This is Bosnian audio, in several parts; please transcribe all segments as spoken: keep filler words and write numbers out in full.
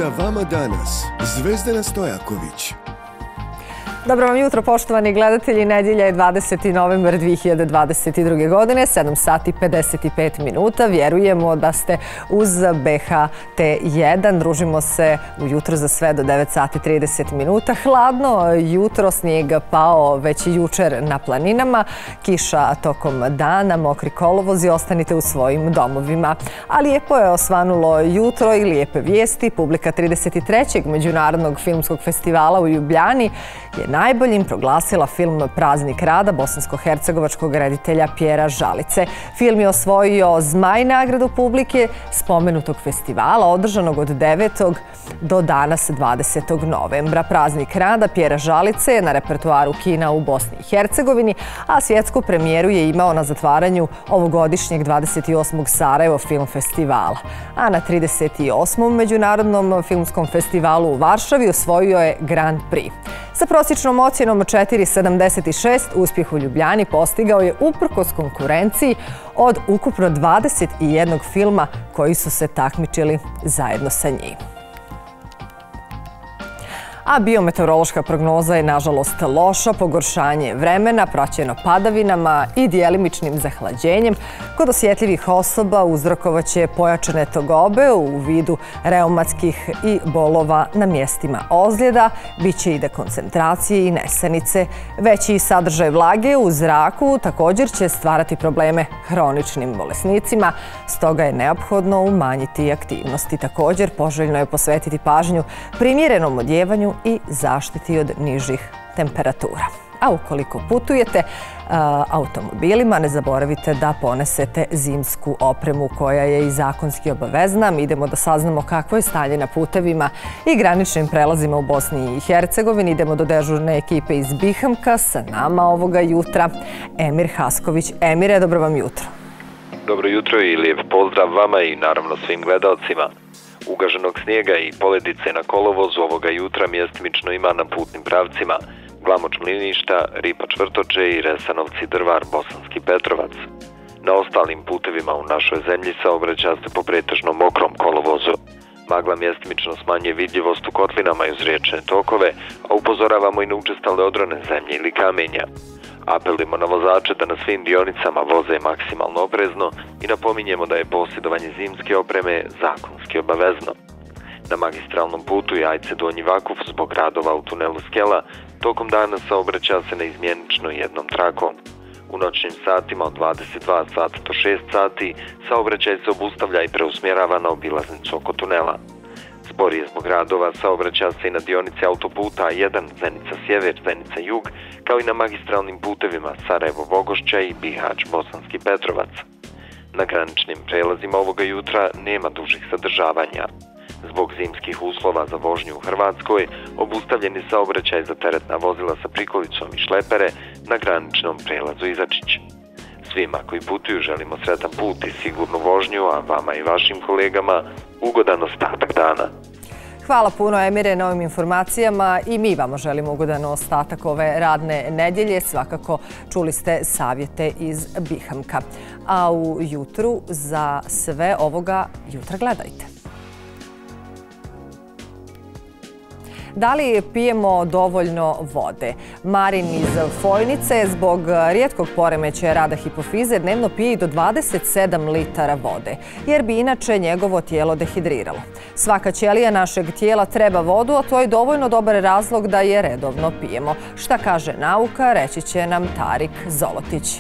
Sa vama danas Zvezdana Stojaković. Dobro vam jutro, poštovani gledatelji. Nedjelja je dvadeseti novembar dvije hiljade dvadeset druge. godine, sedam sati pedeset pet minuta. Vjerujemo da ste uz B H T jedan. Družimo se ujutro za sve do devet sati trideset minuta. Hladno jutro, snijeg pao već jučer na planinama. Kiša tokom dana, mokri kolovozi, ostanite u svojim domovima. A lijepo je osvanulo jutro i lijepe vijesti. Publika trideset trećeg Međunarodnog filmskog festivala u Ljubljani je najboljim proglasila film Praznik rada bosansko-hercegovačkog reditelja Pjera Žalice. Film je osvojio Zmaj nagradu publike spomenutog festivala održanog od devetog do danas dvadesetog novembra. Praznik rada Pjera Žalice je na repertoaru kina u Bosni i Hercegovini, a svjetsku premijeru je imao na zatvaranju ovogodišnjeg dvadeset osmog Sarajevo film festivala. A na trideset osmom Međunarodnom filmskom festivalu u Varšavi osvojio je Grand Prix. Sa prosječnom ocjenom četiri zarez sedamdeset šest uspjeh u Ljubljani postigao je uprkos konkurenciji od ukupno dvadeset jednog filma koji su se takmičili zajedno sa njim. A biometeorološka prognoza je nažalost loša, pogoršanje vremena praćeno padavinama i djelimičnim zahlađenjem. Kod osjetljivih osoba uzrokovaće pojačane tegobe u vidu reumatskih i bolova na mjestima ozljeda, biće i dekoncentracije i nesanice. Veći sadržaj vlage u zraku također će stvarati probleme hroničnim bolesnicima, stoga je neophodno umanjiti aktivnosti. Također poželjno je posvetiti pažnju primjerenom odjevanju i zaštiti od nižih temperatura. A ukoliko putujete automobilima, ne zaboravite da ponesete zimsku opremu koja je i zakonski obavezna. Mi idemo da saznamo kakvo je stanje na putevima i graničnim prelazima u Bosni i Hercegovini. Idemo do dežurne ekipe iz Bihamka. Sa nama ovoga jutra Emir Hasković. Emire, dobro vam jutro. Dobro jutro i lijep pozdrav vama i naravno svim gledalcima. Ugaženog snijega i poledice na kolovozu ovoga jutra mjestimično ima na putnim pravcima Glamoč Mliništa, Ripač Vrtoče i Resanovci Drvar Bosanski Petrovac. Na ostalim putevima u našoj zemlji saobraća se po pretežno mokrom kolovozu. Magla mjestimično smanjuje vidljivost u kotlinama i uz riječne tokove, a upozoravamo i na učestale odrone zemlje ili kamenja. Apelujemo na vozače da na svim dionicama voze maksimalno oprezno i napominjemo da je posjedovanje zimske opreme zakonski obavezno. Na magistralnom putu Jajce Donji Vakuf zbog radova u tunelu Skela tokom dana saobraća se neizmjenično jednom trakom. U noćnim satima od dvadeset dva sata do šest sati saobraćaj se obustavlja i preusmjerava na obilaznicu oko tunela. Sporije zbog radova saobraća se i na dionici autoputa A jedan Zenica Sjever, Zenica Jug, kao i na magistralnim putevima Sarajevo Vogošća i Bihać Bosanski Petrovac. Na graničnim prelazima ovoga jutra nema dužih zadržavanja. Zbog zimskih uslova za vožnju u Hrvatskoj obustavljeni saobraćaj za teretna vozila sa prikolicom i šlepere na graničnom prelazu Izačić. Svima koji putuju želimo sretan put i sigurnu vožnju, a vama i vašim kolegama ugodan ostatak dana. Hvala puno, Emire, na ovim informacijama i mi vama želimo ugodan ostatak ove radne nedjelje. Svakako čuli ste savjete iz Bihamka. A u jutru za sve ovoga jutra gledajte. Da li pijemo dovoljno vode? Marin iz Fojnice zbog rijetkog poremećaja rada hipofize dnevno pije i do dvadeset sedam litara vode, jer bi inače njegovo tijelo dehidriralo. Svaka ćelija našeg tijela treba vodu, a to je dovoljno dobar razlog da je redovno pijemo. Šta kaže nauka, reći će nam Tarik Zolotić.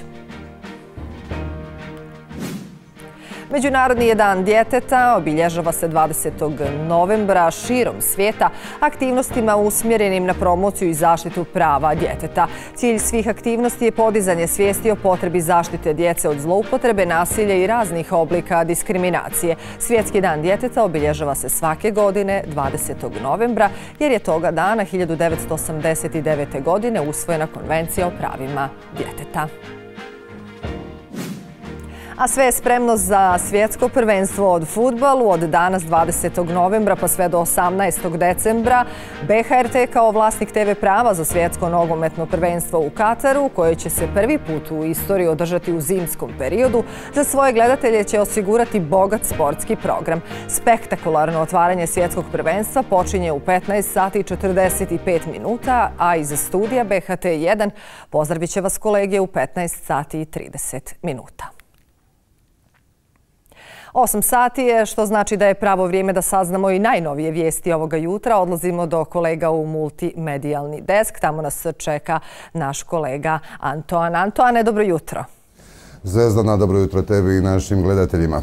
Međunarodni je dan djeteta, obilježava se dvadesetog novembra širom svijeta aktivnostima usmjerenim na promociju i zaštitu prava djeteta. Cilj svih aktivnosti je podizanje svijesti o potrebi zaštite djece od zloupotrebe, nasilja i raznih oblika diskriminacije. Svjetski dan djeteta obilježava se svake godine dvadesetog novembra jer je toga dana hiljadu devetsto osamdeset devete. godine usvojena Konvencija o pravima djeteta. A sve je spremno za svjetsko prvenstvo od fudbalu od danas dvadesetog novembra pa sve do osamnaestog decembra. B H R T kao vlasnik T V prava za svjetsko nogometno prvenstvo u Kataru, koje će se prvi put u istoriji održati u zimskom periodu, za svoje gledatelje će osigurati bogat sportski program. Spektakularno otvaranje svjetskog prvenstva počinje u petnaest sati i četrdeset pet minuta, a iz studija B H T jedan pozdravit će vas kolege u petnaest sati i trideset minuta. Osam sati je, što znači da je pravo vrijeme da saznamo i najnovije vijesti ovoga jutra. Odlazimo do kolega u multimedijalni desk. Tamo nas čeka naš kolega Antoan. Antoane, dobro jutro. Zvezdana, dobro jutro tebi i našim gledateljima.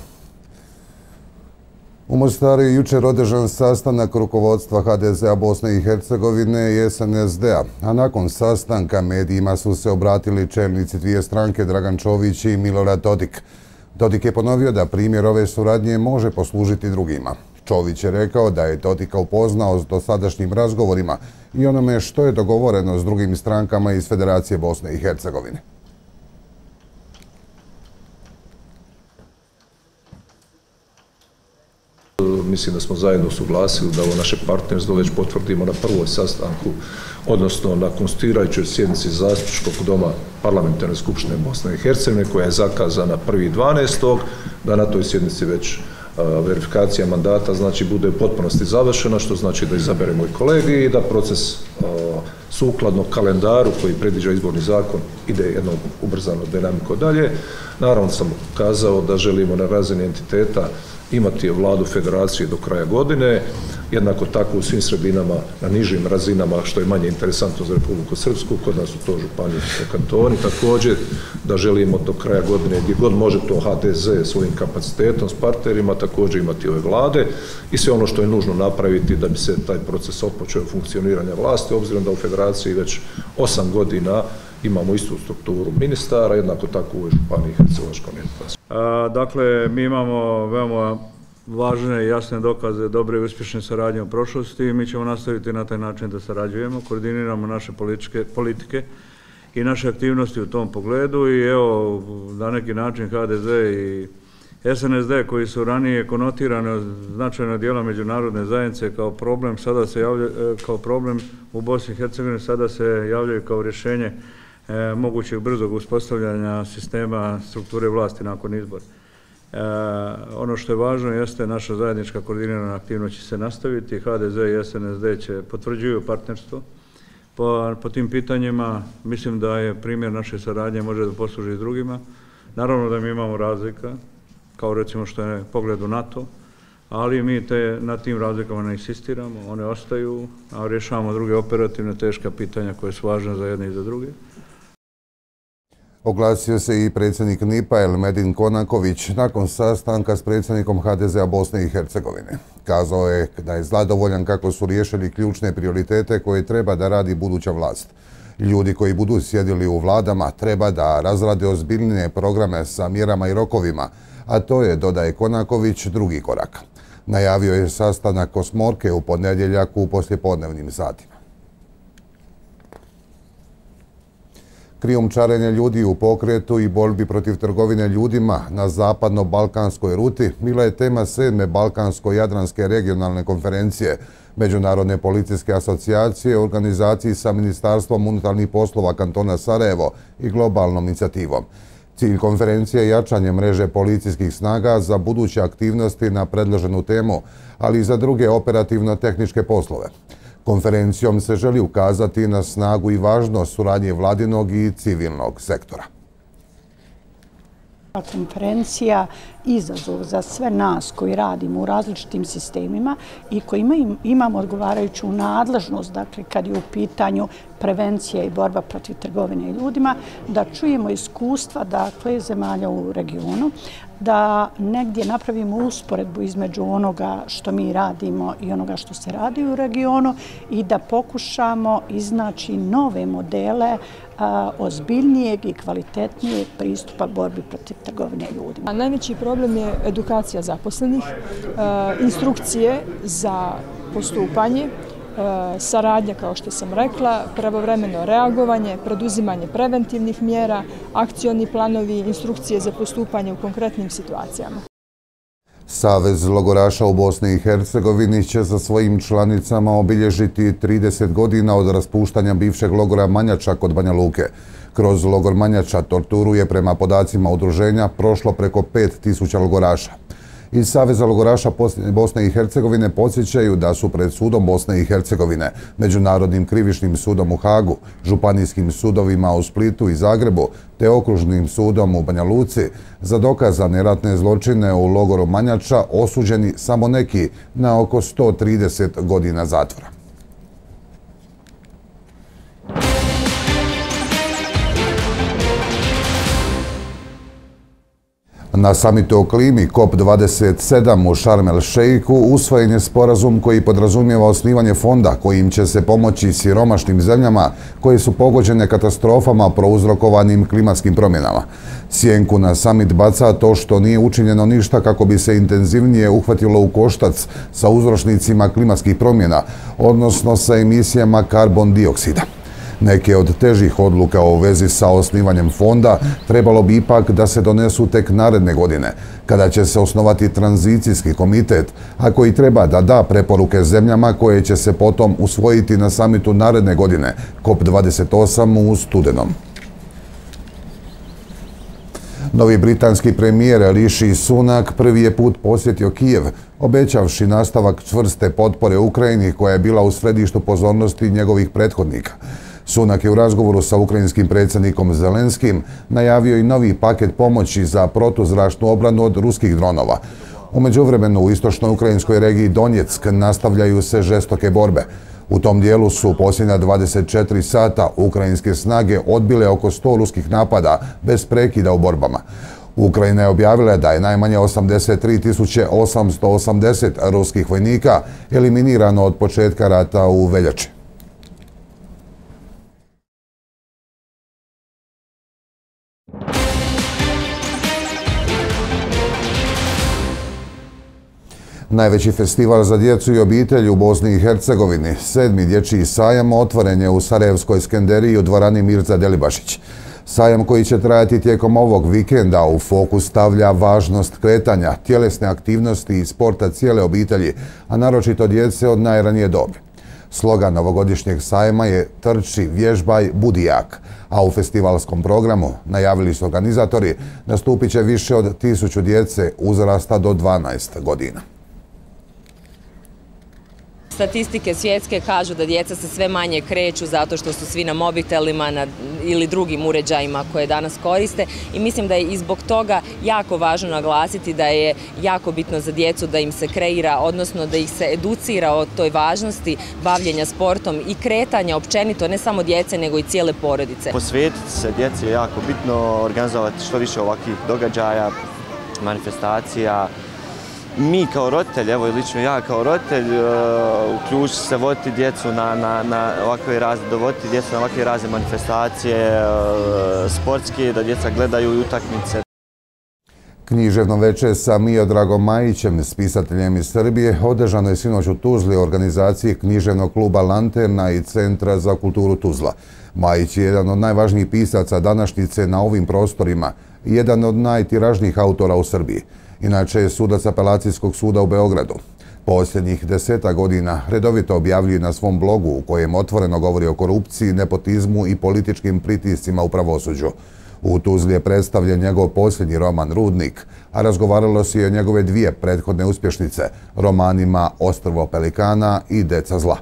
U Mostaru je jučer održan sastanak rukovodstva H D Z-a Bosne i Hercegovine i S N S D-a, a nakon sastanka medijima su se obratili čelnici dvije stranke Dragan Čović i Milorad Dodik. Dodik je ponovio da primjer ove suradnje može poslužiti drugima. Čović je rekao da je Dodika upoznao s dosadašnjim razgovorima i onome što je dogovoreno s drugim strankama iz Federacije Bosne i Hercegovine. Mislim da smo zajedno suglasili da ovo naše partnerstvo već potvrdimo na prvoj sastanku, odnosno na konstituirajućoj sjednici Zastupničkog doma Parlamentarne skupštine Bosne i Hercegovine, koja je zakazana prvi dvanaestog da na toj sjednici već verifikacija mandata znači bude u potpunosti završena, što znači da izaberemo i kolegi i da proces sukladno kalendaru koji predviđa izborni zakon ide jednom ubrzano dinamiko dalje. Naravno sam kazao da želimo na razini entiteta imati vladu federacije do kraja godine, jednako tako u svim sredinama na nižim razinama, što je manje interesantno za Republiku Srpsku, kod nas su to županije i kantoni, također da želimo do kraja godine gdje god može to H D Z svojim kapacitetom s partnerima također imati ove vlade i sve ono što je nužno napraviti da bi se taj proces otpočeo funkcioniranja vlasti, obzirom da u federaciji već osam godina imamo istu strukturu ministara, jednako tako u županiji Hercegovačko-neretvanskoj. Dakle, mi imamo veoma važne i jasne dokaze dobre i uspješne saradnje u prošlosti i mi ćemo nastaviti na taj način da sarađujemo, koordiniramo naše politike i naše aktivnosti u tom pogledu i evo, na neki način H D Z i S N S D koji su ranije konotirani značajno dijela međunarodne zajednice kao problem, sada se javljaju kao problem u Bosni i Hercegovini, sada se javljaju kao rješenje mogućeg brzog uspostavljanja sistema strukture vlasti nakon izbora. Ono što je važno jeste naša zajednička koordinirana aktivnost će se nastaviti. H D Z i S N S D će potvrđuju partnerstvo po tim pitanjima. Mislim da je primjer naše saradnje može da posluži i drugima. Naravno da mi imamo razlika, kao recimo što je pogled u NATO, ali mi na tim razlikama ne insistiramo, one ostaju, a rješavamo druge operativne teška pitanja koje su važne za jedne i za druge. Oglasio se i predsjednik N I P-a Elmedin Konaković nakon sastanka s predsjednikom H D Z-a Bosne i Hercegovine. Kazao je da je zadovoljan kako su riješili ključne prioritete koje treba da radi buduća vlast. Ljudi koji budu sjedili u vladama treba da razrade ozbiljnije programe sa mjerama i rokovima, a to je, dodaje Konaković, drugi korak. Najavio je sastanak osmorke u ponedjeljak u poslijepodnevnim satima. Krijumčarenje ljudi u pokretu i borbi protiv trgovine ljudima na zapadno-balkanskoj ruti bila je tema sedme Balkansko-Jadranske regionalne konferencije Međunarodne policijske asocijacije u organizaciji sa Ministarstvom unutarnjih poslova kantona Sarajevo i globalnom inicijativom. Cilj konferencije je jačanje mreže policijskih snaga za buduće aktivnosti na predloženu temu, ali i za druge operativno-tehničke poslove. Konferencijom se želi ukazati na snagu i važnost suradnje vladinog i civilnog sektora. Konferencija izazov za sve nas koji radimo u različitim sistemima i koji imamo odgovarajuću nadležnost, dakle kad je u pitanju prevencija i borba protiv trgovine ljudima, da čujemo iskustva dakle zemalja u regionu, da negdje napravimo usporedbu između onoga što mi radimo i onoga što se radi u regionu i da pokušamo iznaći nove modele ozbiljnijeg i kvalitetnijeg pristupa borbi protiv trgovine ljudima. Najveći problem je edukacija zaposlenih, instrukcije za postupanje saradnja, kao što sam rekla, pravovremeno reagovanje, preduzimanje preventivnih mjera, akcioni planovi, instrukcije za postupanje u konkretnim situacijama. Savez logoraša u Bosni i Hercegovini će sa svojim članicama obilježiti trideset godina od raspuštanja bivšeg logora Manjača kod Banja Luke. Kroz logor Manjača torturu je prema podacima udruženja prošlo preko pet tisuća logoraša. Iz Saveza logoraša Bosne i Hercegovine podsjećaju da su pred sudom Bosne i Hercegovine, Međunarodnim krivičnim sudom u Hagu, županijskim sudovima u Splitu i Zagrebu te okružnim sudom u Banja Luci za dokazane ratne zločine u logoru Manjača osuđeni samo neki na oko sto trideset godina zatvora. Na samitu o klimi COP dvadeset sedam u Šarm el Šeiku usvojen je sporazum koji podrazumijeva osnivanje fonda kojim će se pomoći siromašnim zemljama koje su pogođene katastrofama prouzrokovanim klimatskim promjenama. Sjenku na samit baca to što nije učinjeno ništa kako bi se intenzivnije uhvatilo u koštac sa uzročnicima klimatskih promjena, odnosno sa emisijama karbon dioksida. Neke od težih odluka u vezi sa osnivanjem fonda trebalo bi ipak da se donesu tek naredne godine, kada će se osnovati tranzicijski komitet, a koji treba da da preporuke zemljama koje će se potom usvojiti na samitu naredne godine, COP dvadeset osam u studenom. Novi britanski premijer Rishi Sunak prvi je put posjetio Kijev, obećavši nastavak čvrste potpore Ukrajini koja je bila u središtu pozornosti njegovih prethodnika. Sunak je u razgovoru sa ukrajinskim predsjednikom Zelenskim najavio i novi paket pomoći za protuzračnu obranu od ruskih dronova. U međuvremenu u istočnoj ukrajinskoj regiji Donjeck nastavljaju se žestoke borbe. U tom dijelu su posljednja dvadeset četiri sata ukrajinske snage odbile oko sto ruskih napada bez prekida u borbama. Ukrajina je objavila da je najmanje osamdeset tri tisuće osamsto osamdeset ruskih vojnika eliminirano od početka rata u veljači. Najveći festival za djecu i obitelj u Bosni i Hercegovini, sedmi dječji sajam, otvoren je u Sarajevskoj Skenderiji u dvorani Mirza Delibašić. Sajam koji će trajati tijekom ovog vikenda u fokus stavlja važnost kretanja, tjelesne aktivnosti i sporta cijele obitelji, a naročito djece od najranije dobi. Slogan ovogodišnjeg sajma je Trči, vježbaj, budi jak, a u festivalskom programu, najavili su organizatori, nastupit će više od tisuću djece uzrasta do dvanaest godina. Statistike svjetske kažu da djeca se sve manje kreću zato što su svi na mobitelima na, ili drugim uređajima koje danas koriste i mislim da je i zbog toga jako važno naglasiti da je jako bitno za djecu da im se kreira, odnosno da ih se educira o toj važnosti bavljenja sportom i kretanja općenito, ne samo djece nego i cijele porodice. Posvetiti se djeci je jako bitno, organizovati što više ovakvih događaja, manifestacija. Mi kao roditelj, evo i lično ja kao roditelj, uključiti se, voditi djecu na, na, na ovakve razne, dovoditi djecu na ovakve razne manifestacije, sportske, da djeca gledaju i utakmice. Književno večer sa Miodragom Majićem, spisateljem iz Srbije, održano je sinoć u Tuzli u organizaciji književnog kluba Lanterna i Centra za kulturu Tuzla. Majić je jedan od najvažnijih pisaca današnjice na ovim prostorima i jedan od najtiražnijih autora u Srbiji. Inače je sudac apelacijskog suda u Beogradu. Posljednjih deseta godina redovito objavljuje na svom blogu u kojem otvoreno govori o korupciji, nepotizmu i političkim pritiscima u pravosuđu. U Tuzli je predstavljen njegov posljednji roman Rudnik, a razgovaralo se i o njegove dvije prethodne uspješnice, romanima Ostrvo pelikana i Deca zla.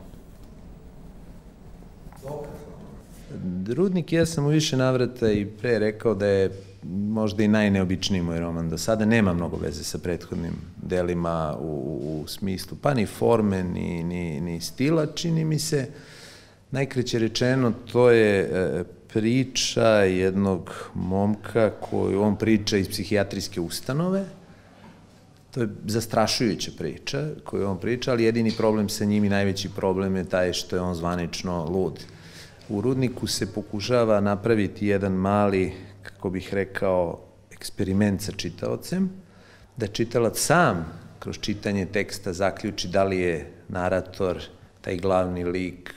Rudnik, ja sam u više navrata i pre rekao da je možda i najneobičniji moj roman. Do sada nema mnogo veze sa prethodnim delima u, u smislu, pa ni forme, ni, ni, ni stila, čini mi se. Najkraće rečeno, to je e, priča jednog momka koju on priča iz psihijatrijske ustanove. To je zastrašujuća priča koju on priča, ali jedini problem sa njim i najveći problem je taj što je on zvanično lud. U Rudniku se pokušava napraviti jedan mali, kako bih rekao, eksperiment sa čitaocem, da čitalac sam kroz čitanje teksta zaključi da li je narator taj glavni lik,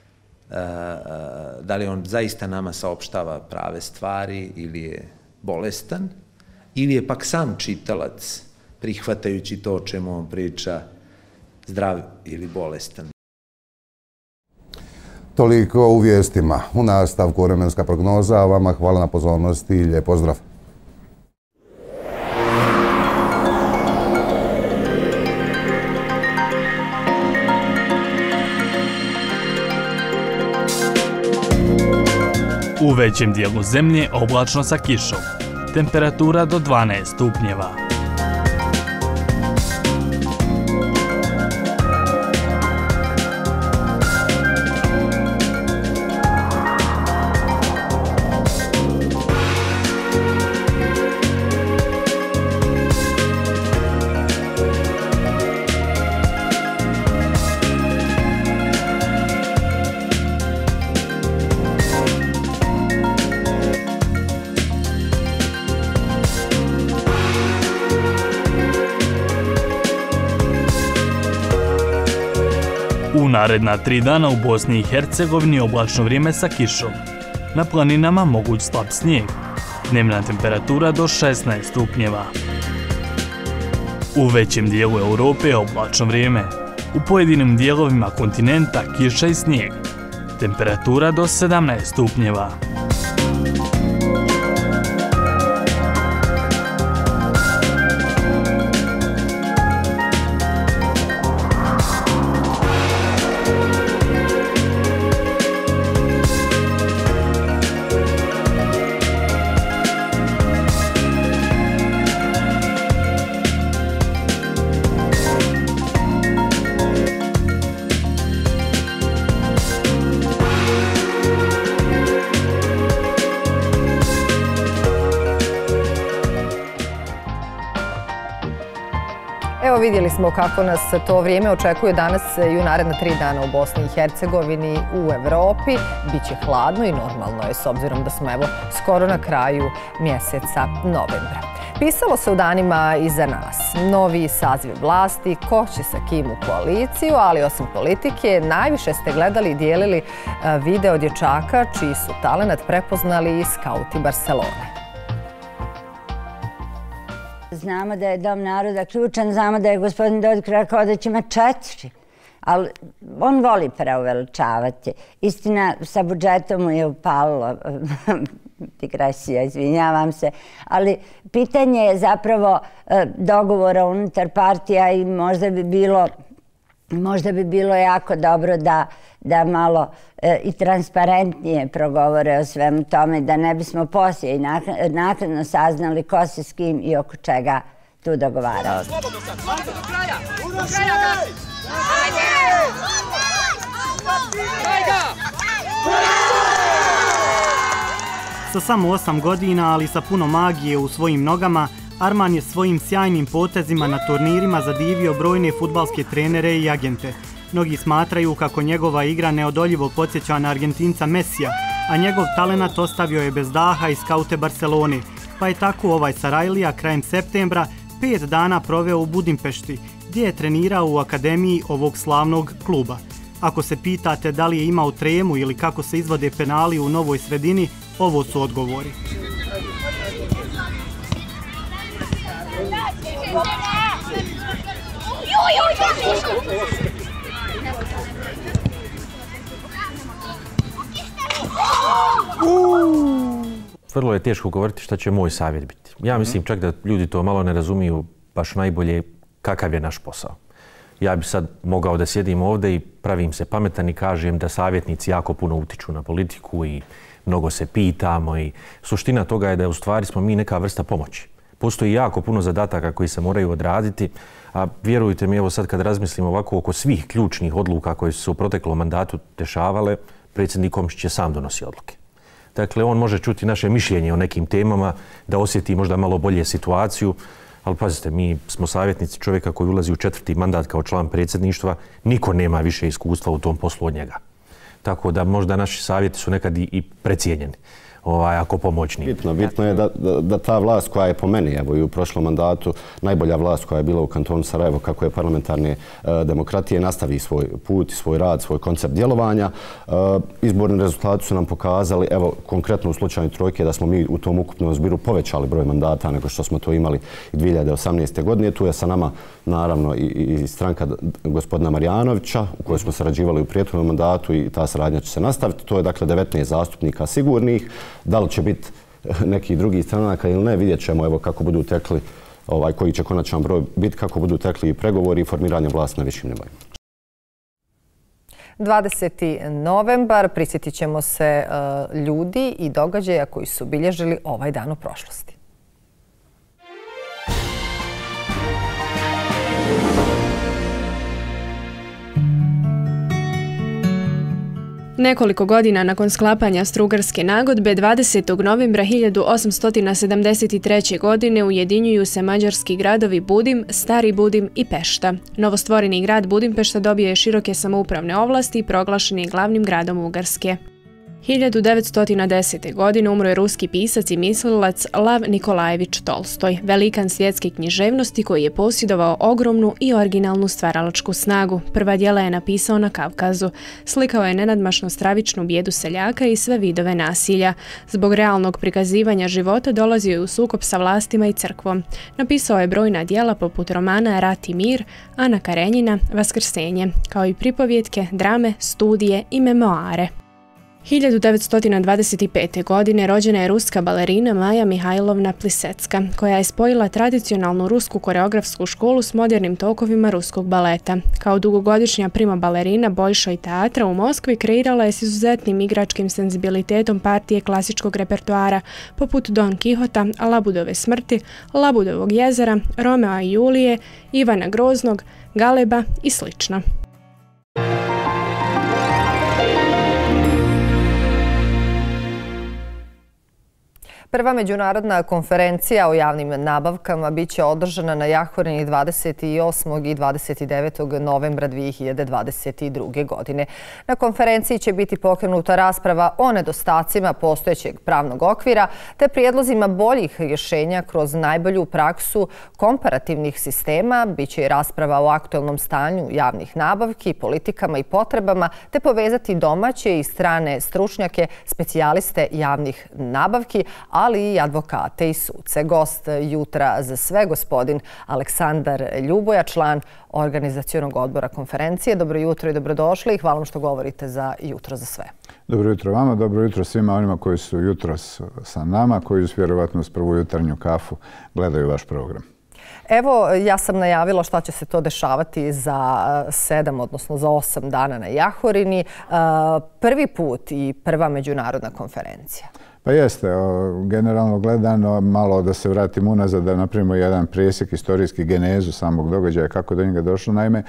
da li on zaista nama saopštava prave stvari ili je bolestan, ili je pak sam čitalac, prihvatajući to o čemu on priča, zdrav ili bolestan. Toliko u vijestima. U nastavku vremenska prognoza, a vama hvala na pozornosti i lijep pozdrav. U većem dijelu zemlje oblačno sa kišom. Temperatura do dvanaest stupnjeva. U naredna tri dana u Bosni i Hercegovini oblačno vrijeme sa kišom. Na planinama moguć slab snijeg. Dnevna temperatura do šesnaest stupnjeva. U većem dijelu Europe oblačno vrijeme. U pojedinim dijelovima kontinenta kiša i snijeg. Temperatura do sedamnaest stupnjeva. Evo vidjeli smo kako nas to vrijeme očekuje danas i u naredna tri dana u Bosni i Hercegovini, u Evropi. Biće hladno i normalno je s obzirom da smo evo skoro na kraju mjeseca novembra. Pisalo se u danima iza nas. Novi saziv vlasti, ko će sa kim u koaliciju, ali osim politike, najviše ste gledali i dijelili video dječaka čiji su talenat prepoznali i skauti Barcelone. Znamo da je Dom naroda ključan, znamo da je gospodin Dodik rekao da će ima četiri, ali on voli preuveličavati. Istina, sa budžetom mu je upalo, digresija, izvinjavam se, ali pitanje je zapravo dogovora unutar partija i možda bi bilo Možda bi bilo jako dobro da, da malo e, i transparentnije progovore o svemu tome, da ne bismo poslije i naknadno saznali ko se s kim i oko čega tu dogovara. Slobodno sad, slobodno do kraja! Do kraja gasi! Ajde! Ajde! Sa samo osam godina, ali sa puno magije u svojim nogama, Arman je svojim sjajnim potezima na turnirima zadivio brojne fudbalske trenere i agente. Mnogi smatraju kako njegova igra neodoljivo podsjeća na Argentinca Mesija, a njegov talenat ostavio je bez daha i skaute Barcelone, pa je tako ovaj Sarajlija krajem septembra pet dana proveo u Budimpešti, gdje je trenirao u akademiji ovog slavnog kluba. Ako se pitate da li je imao tremu ili kako se izvode penali u novoj sredini, ovo su odgovori. Vrlo je teško govoriti šta će moj savjet biti. Ja mislim čak da ljudi to malo ne razumiju baš najbolje kakav je naš posao. Ja bi sad mogao da sjedim ovdje i pravim se pametan i kažem da savjetnici jako puno utiču na politiku i mnogo se pitamo i suština toga je da u stvari smo mi neka vrsta pomoći. Postoji jako puno zadataka koji se moraju odraditi, a vjerujte mi, evo sad kad razmislim ovako oko svih ključnih odluka koje su se u proteklom mandatu dešavale, predsjednik Komšić će sam donosi odluke. Dakle, on može čuti naše mišljenje o nekim temama, da osjeti možda malo bolje situaciju, ali pazite, mi smo savjetnici čovjeka koji ulazi u četvrti mandat kao član predsjedništva, niko nema više iskustva u tom poslu od njega. Tako da možda naši savjeti su nekad i, i precijenjeni. ovaj, ako pomoć nije. Bitno, bitno je da, da, da ta vlast koja je po meni, evo i u prošlom mandatu, najbolja vlast koja je bila u kantonu Sarajevo, kako je parlamentarne uh, demokratije, nastavi svoj put, svoj rad, svoj koncept djelovanja. Uh, izborni rezultati su nam pokazali, evo konkretno u slučaju Trojke, da smo mi u tom ukupnom zbiru povećali broj mandata nego što smo to imali i dvije hiljade osamnaeste. godine. Tu je sa nama naravno i, i stranka gospodina Marjanovića u kojoj smo sarađivali u prethodnom mandatu i ta saradnja će se nastaviti. To je dakle devetnaest zastupnika sigurnih. Da li će biti nekih drugih stranaka ili ne, vidjet ćemo evo kako budu tekli, ovaj, koji će konačan broj biti, kako budu tekli i pregovori i formiranje vlasti na višim nivoima. dvadeseti novembar, prisjetit ćemo se uh, ljudi i događaja koji su bilježili ovaj dan u prošlosti. Nekoliko godina nakon sklapanja Strugarske nagodbe, dvadesetog novembra hiljadu osamsto sedamdeset treće. godine ujedinjuju se mađarski gradovi Budim, Stari Budim i Pešta. Novostvoreni grad Budimpešta dobio je široke samoupravne ovlasti i proglašen je glavnim gradom Ugarske. hiljadu devetsto desete. godine umro je ruski pisac i mislilac Lav Nikolajević Tolstoj, velikan svjetske književnosti koji je posjedovao ogromnu i originalnu stvaralačku snagu. Prva djela je napisao na Kavkazu. Slikao je nenadmašno stravičnu bijedu seljaka i sve vidove nasilja. Zbog realnog prikazivanja života dolazio je u sukob sa vlastima i crkvom. Napisao je brojna djela poput romana Rat i mir, Ana Karenjina, Vaskrsenje, kao i pripovjetke, drame, studije i memoare. hiljadu devetsto dvadeset pete. godine rođena je ruska balerina Maja Mihajlovna Plisecka, koja je spojila tradicionalnu rusku koreografsku školu s modernim tokovima ruskog baleta. Kao dugogodišnja prima balerina Bolšoj teatra u Moskvi kreirala je s izuzetnim igračkim senzibilitetom partije klasičkog repertoara, poput Don Kihota, Labudove smrti, Labudovog jezera, Romea i Julije, Ivana Groznog, Galeba i slično. Prva međunarodna konferencija o javnim nabavkama biće održana na Jahorini dvadeset osmog i dvadeset devetog novembra dvije hiljade dvadeset druge. godine. Na konferenciji će biti pokrenuta rasprava o nedostacima postojećeg pravnog okvira te prijedlozima boljih rješenja kroz najbolju praksu komparativnih sistema. Biće i rasprava o aktualnom stanju javnih nabavki, politikama i potrebama te povezati domaće i strane stručnjake, specijaliste javnih nabavki, ali i advokate i suce. Gost Jutra za sve, gospodin Aleksandar Ljuboja, član organizacionog odbora konferencije. Dobro jutro i dobrodošli i hvala vam što govorite za Jutro za sve. Dobro jutro vama, dobro jutro svima onima koji su jutros sa nama, koji su vjerovatno uz prvu jutarnju kafu gledaju vaš program. Evo, ja sam najavila šta će se to dešavati za sedam, odnosno za osam dana na Jahorini. Prvi put i prva međunarodna konferencija. Pa jeste, generalno gledano, malo da se vratim unazad, da napravimo jedan presjek, istorijski genezu samog događaja, kako do njega došlo. Naime,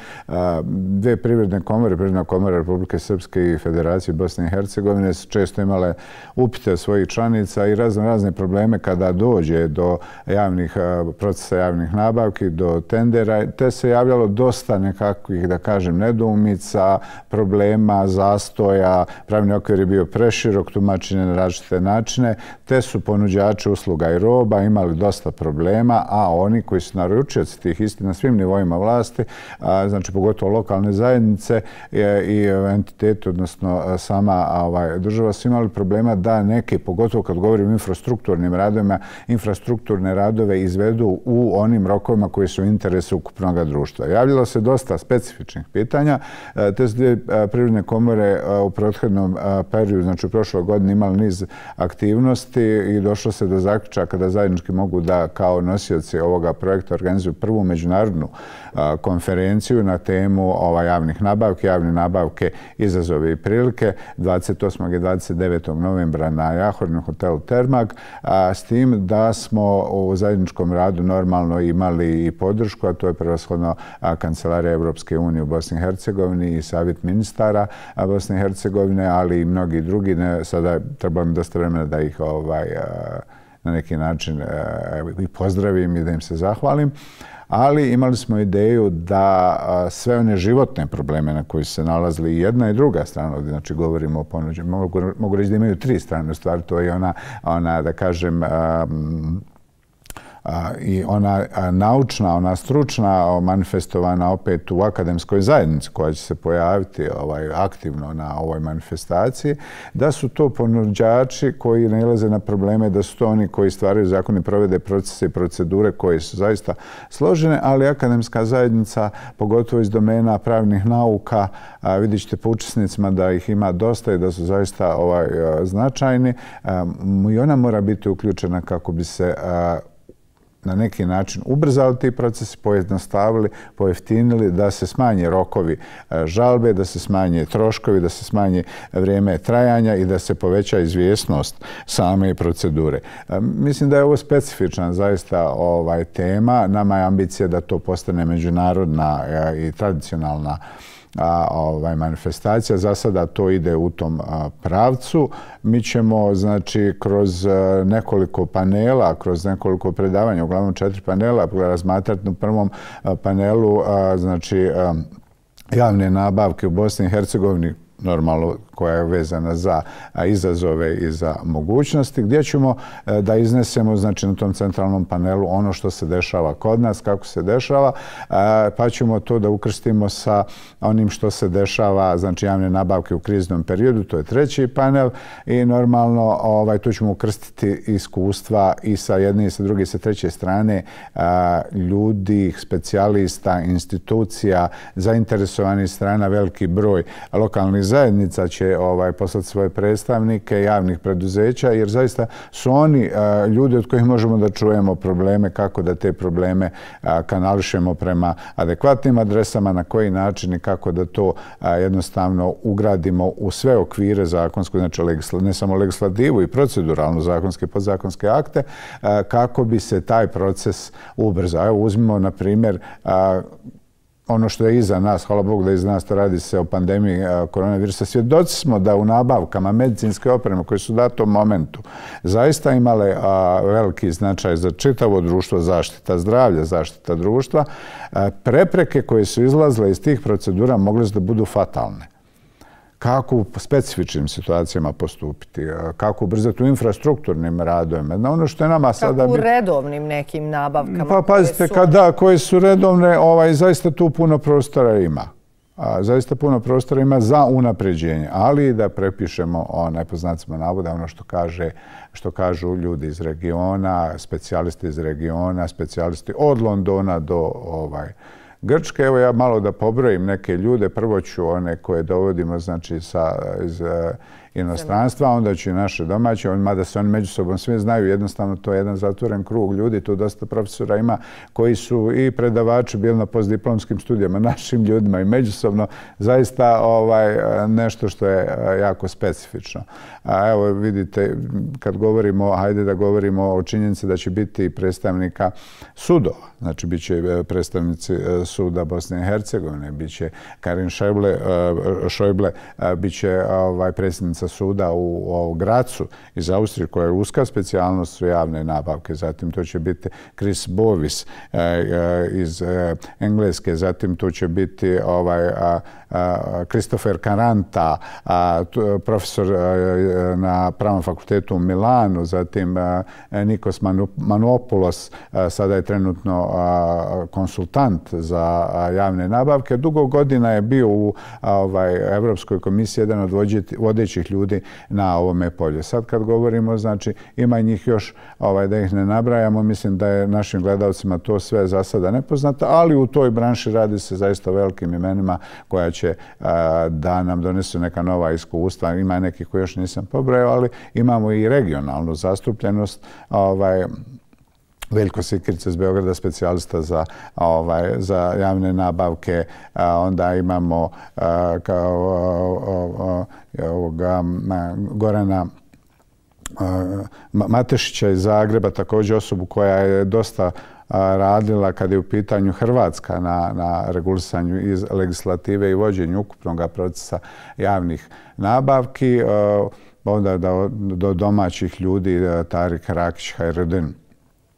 dve privredne komore, Privredna komora Republike Srpske i Federacije Bosne i Hercegovine su često imale upite svojih članica i razno razne probleme kada dođe do javnih procesa javnih nabavki, do tendera, te se javljalo dosta nekakvih, da kažem, nedoumica, problema, zastoja, pravni okvir je bio preširok, tumačenje na različite načine, te su ponuđači usluga i roba imali dosta problema, a oni koji su naručioci tih isti na svim nivoima vlasti, znači pogotovo lokalne zajednice i entiteti, odnosno sama ovaj, država, su imali problema da neke, pogotovo kad govorim o infrastrukturnim radovima, infrastrukturne radove izvedu u onim rokovima koji su u interesu ukupnog društva. Javljalo se dosta specifičnih pitanja. Te su dvije privredne komore u prethodnom periodu, znači u prošloj godini, imali niz aktivnosti i došlo se do zaključaka da zajednički mogu da kao nosioci ovoga projekta organizuju prvu međunarodnu konferenciju na temu javnih nabavki, javne nabavke, izazove i prilike dvadeset osmog i dvadeset devetog novembra na Jahorini hotelu Termag, s tim da smo u zajedničkom radu normalno imali i podršku, a to je prevashodno Kancelarija Evropske unije u Bosni i Hercegovini i Savjet ministara Bosne i Hercegovine, ali i mnogi drugi. Sada treba mi dosta vremena da ih ovaj, na neki način i pozdravim i da im se zahvalim. ali imali smo ideju da sve one životne probleme na koji su se nalazili i jedna i druga strana, ovdje znači govorimo o ponuđenju, mogu, mogu reći da imaju tri strane, u stvari to je ona, ona da kažem, um, i ona naučna, ona stručna, manifestovana opet u akademskoj zajednici koja će se pojaviti ovaj, aktivno na ovoj manifestaciji, da su to ponuđači koji nailaze na probleme, da su to oni koji stvaraju zakon i provede procese i procedure koje su zaista složene, ali akademska zajednica, pogotovo iz domena pravnih nauka, a, vidjet ćete po učesnicima da ih ima dosta i da su zaista ovaj, značajni, a, i ona mora biti uključena kako bi se a, na neki način ubrzali ti procesi, pojednostavili, pojeftinili, da se smanje rokovi žalbe, da se smanje troškovi, da se smanje vrijeme trajanja i da se poveća izvjesnost same procedure. Mislim da je ovo specifična zaista ovaj, tema. Nama je ambicija da to postane međunarodna i tradicionalna A, ovaj, manifestacija. Za sada to ide u tom a, pravcu. Mi ćemo znači kroz a, nekoliko panela, kroz nekoliko predavanja, uglavnom četiri panela, razmatrati u prvom a, panelu a, znači a, javne nabavke u Bosni i Hercegovini, normalno koja je vezana za izazove i za mogućnosti, gdje ćemo da iznesemo znači, na tom centralnom panelu ono što se dešava kod nas, kako se dešava, pa ćemo to da ukrstimo sa onim što se dešava, znači javne nabavke u kriznom periodu, to je treći panel, i normalno ovaj, tu ćemo ukrstiti iskustva i sa jedne i sa druge i sa treće strane ljudi, specijalista, institucija, zainteresovanih strana, veliki broj lokalnih zajednica će ovaj, poslati svoje predstavnike javnih preduzeća, jer zaista su oni a, ljudi od kojih možemo da čujemo probleme, kako da te probleme a, kanališemo prema adekvatnim adresama, na koji način i kako da to a, jednostavno ugradimo u sve okvire zakonske, znači ne samo legislativu i proceduralno zakonske i podzakonske akte, a, kako bi se taj proces ubrzao. Evo uzmimo na primjer a, ono što je iza nas, hvala Bogu da iza nas to radi se o pandemiji koronavirusa, svjedoci smo da u nabavkama medicinske opreme koje su u datom momentu zaista imale a, veliki značaj za čitavo društvo, zaštita zdravlja, zaštita društva, a, prepreke koje su izlazile iz tih procedura mogle su da budu fatalne. Kako u specifičnim situacijama postupiti, kako ubrzati u infrastrukturnim radovima. Ono što je nama sada... Kako u redovnim nekim nabavkama? Pa pazite, kada koje su redovne, ovaj, zaista tu puno prostora ima. A, zaista puno prostora ima za unapređenje, ali da prepišemo o nepoznacima navoda, ono što kaže što kažu ljudi iz regiona, specijalisti iz regiona, specijalisti od Londona do ovaj, Grčke. Evo ja malo da pobrojim neke ljude. Prvo ću one koje dovodimo znači, sa, iz uh, inostranstva, onda ću i naše domaće, mada se oni među sobom svi znaju, jednostavno to je jedan zatvoren krug ljudi, tu dosta profesora ima koji su i predavači bili na postdiplomskim studijama, našim ljudima i međusobno zaista ovaj, nešto što je jako specifično. A evo vidite, kad govorimo, hajde da govorimo o činjenici da će biti predstavnika sudova, znači bit će predstavnici suda Bosne i Hercegovine, bit će Karin Šojble, Šojble bit će ovaj, predsjednica suda u, u Gracu iz Austrije, koja je uska specijalnost su javne nabavke. Zatim to će biti Chris Bovis e, e, iz e, Engleske, zatim tu će biti ovaj, a, a, Christopher Caranta, a, tu, profesor a, na Pravnom fakultetu u Milanu, zatim a, Nikos Manu, Manopoulos, a, sada je trenutno a, konsultant za a, javne nabavke. Dugo godina je bio u a, ovaj, Evropskoj komisiji jedan od vodećih ljudi na ovome polju. Sad kad govorimo, znači ima njih još, ovaj, da ih ne nabrajamo, mislim da je našim gledalcima to sve za sada nepoznato, ali u toj branši radi se zaista velikim imenima koja će a, da nam donesu neka nova iskustva. Ima nekih koji još nisam pobrojao, ali imamo i regionalnu zastupljenost. Ovaj, Veljko Sikirica iz Beograda, specijalista za, ovaj, za javne nabavke. A, onda imamo a, kao a, a, ovoga, a, Gorana a, Matešića iz Zagreba, također osobu koja je dosta a, radila kad je u pitanju Hrvatska na, na regulisanju iz legislative i vođenju ukupnog procesa javnih nabavki. A, onda do, do domaćih ljudi Tarik Rakić, Hajredin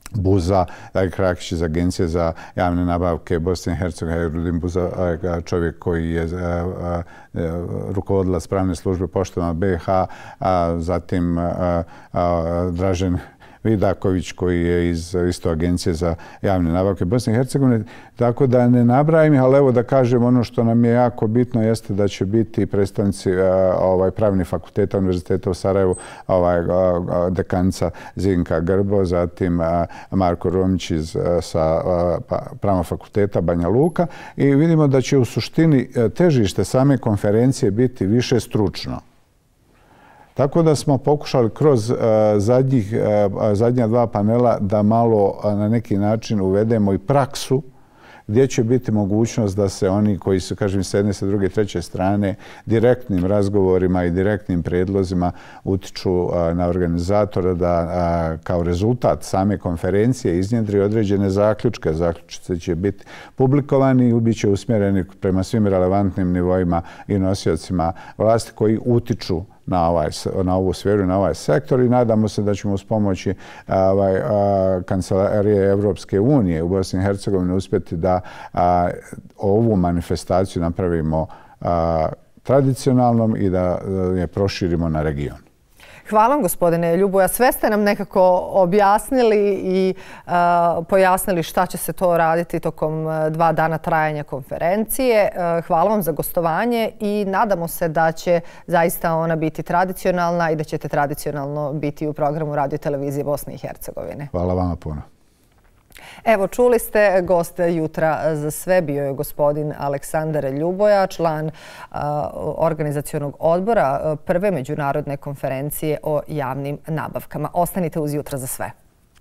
Buza, Krakić iz Agencije za javne nabavke Bosne i Hercegovine, Rudin Buza, čovjek koji je rukovodilac pravne službe poštama B iH, zatim Dražen Vidaković koji je iz isto Agencije za javne nabavke Bosne i Hercegovine. Tako da ne nabrajim, ali evo da kažem ono što nam je jako bitno jeste da će biti predstavnici ovaj, pravnih fakulteta Univerziteta u Sarajevu, ovaj, dekanca Zinka Grbo, zatim Marko Romić iz, sa pravnog fakulteta Banja Luka i vidimo da će u suštini težište same konferencije biti više stručno. Tako da smo pokušali kroz uh, zadnjih, uh, zadnja dva panela da malo uh, na neki način uvedemo i praksu gdje će biti mogućnost da se oni koji su, kažem, s jedne, sa druge, treće strane, direktnim razgovorima i direktnim predlozima utiču uh, na organizatora da uh, kao rezultat same konferencije iznjedri određene zaključke. Zaključci će biti publikovani i bit će usmjereni prema svim relevantnim nivoima i nosiocima vlasti koji utiču na, ovaj, na ovu sferu, na ovaj sektor i nadamo se da ćemo uz pomoći ovaj, a, Kancelarije Evropske unije u Bosni i Hercegovini uspjeti da a, ovu manifestaciju napravimo a, tradicionalnom i da je proširimo na region. Hvala vam, gospodine Ljuboja. Sve ste nam nekako objasnili i uh, pojasnili šta će se to raditi tokom dva dana trajanja konferencije. Uh, hvala vam za gostovanje i nadamo se da će zaista ona biti tradicionalna i da ćete tradicionalno biti u programu Radio Televizije Bosne i Hercegovine. Hvala vama puno. Evo, čuli ste, gost Jutra za sve bio je gospodin Aleksandar Ljuboja, član uh, organizacionog odbora uh, prve međunarodne konferencije o javnim nabavkama. Ostanite uz Jutra za sve.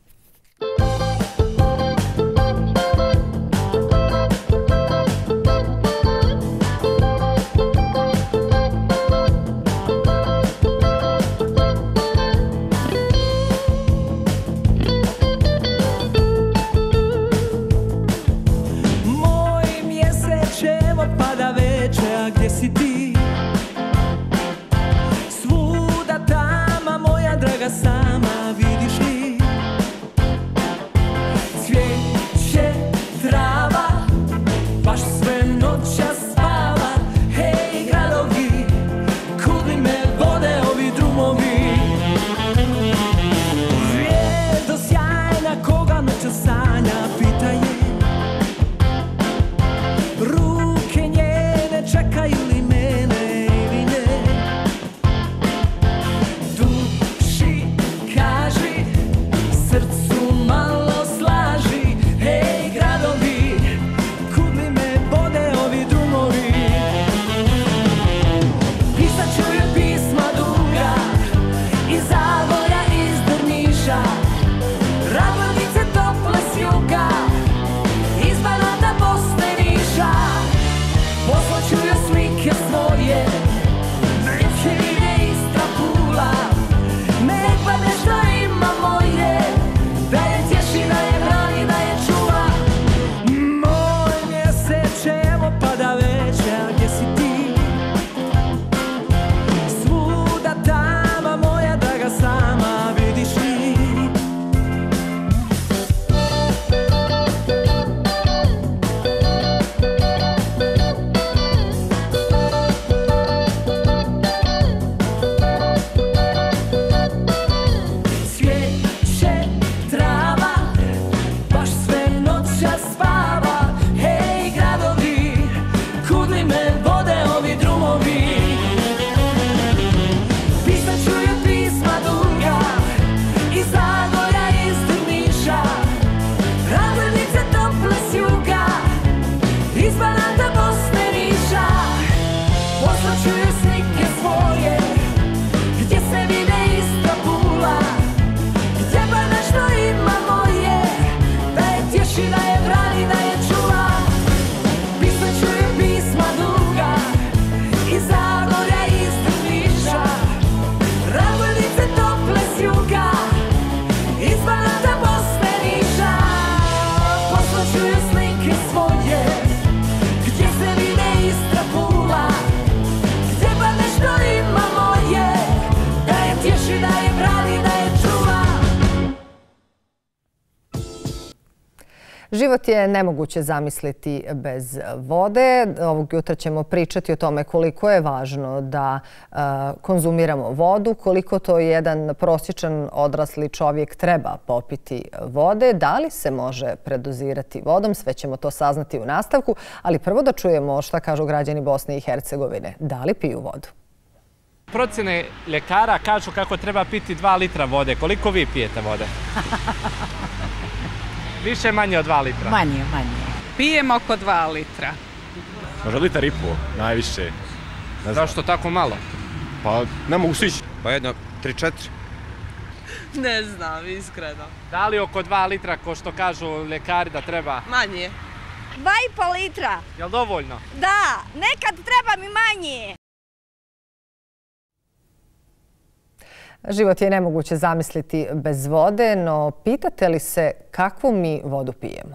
Gdje si ti? Svuda tama moja draga sama, vidiš li? Život je nemoguće zamisliti bez vode. Ovog jutra ćemo pričati o tome koliko je važno da uh, konzumiramo vodu, koliko to jedan prosječan odrasli čovjek treba popiti vode, da li se može predozirati vodom, sve ćemo to saznati u nastavku, ali prvo da čujemo šta kažu građani Bosne i Hercegovine. Da li piju vodu? Procjene ljekara kažu kako treba piti dva litra vode. Koliko vi pijete vode? Više, manje od dva litra? Manje, manje. Pijem oko dva litra. Možda litar i pol, najviše. Zašto tako malo? Pa ne mogu stići. Pa jedno, tri, četiri. Ne znam, iskreno. Da li oko dva litra, ko što kažu ljekari da treba? Manje. Dva i pol litra. Jel dovoljno? Da, nekad treba mi manje. Život je nemoguće zamisliti bez vode, no pitate li se kakvu mi vodu pijemo?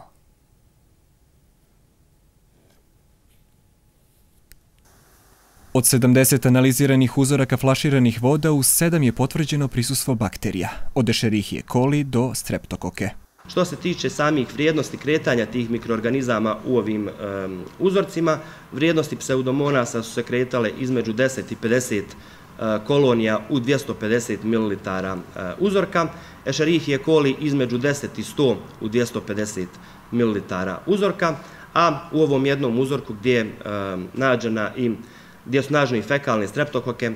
Od sedamdeset analiziranih uzoraka flaširanih voda u sedam je potvrđeno prisustvo bakterija, od Escherichie coli do streptokoke. Što se tiče samih vrijednosti kretanja tih mikroorganizama u ovim um, uzorcima, vrijednosti pseudomonasa su se kretale između deset i pedeset kolonija u dvjesto pedeset mililitara uzorka, Escherichie coli između deset i sto u dvjesto pedeset mililitara uzorka, a u ovom jednom uzorku gdje je nađena i gdje su nađene i fekalne streptokoke,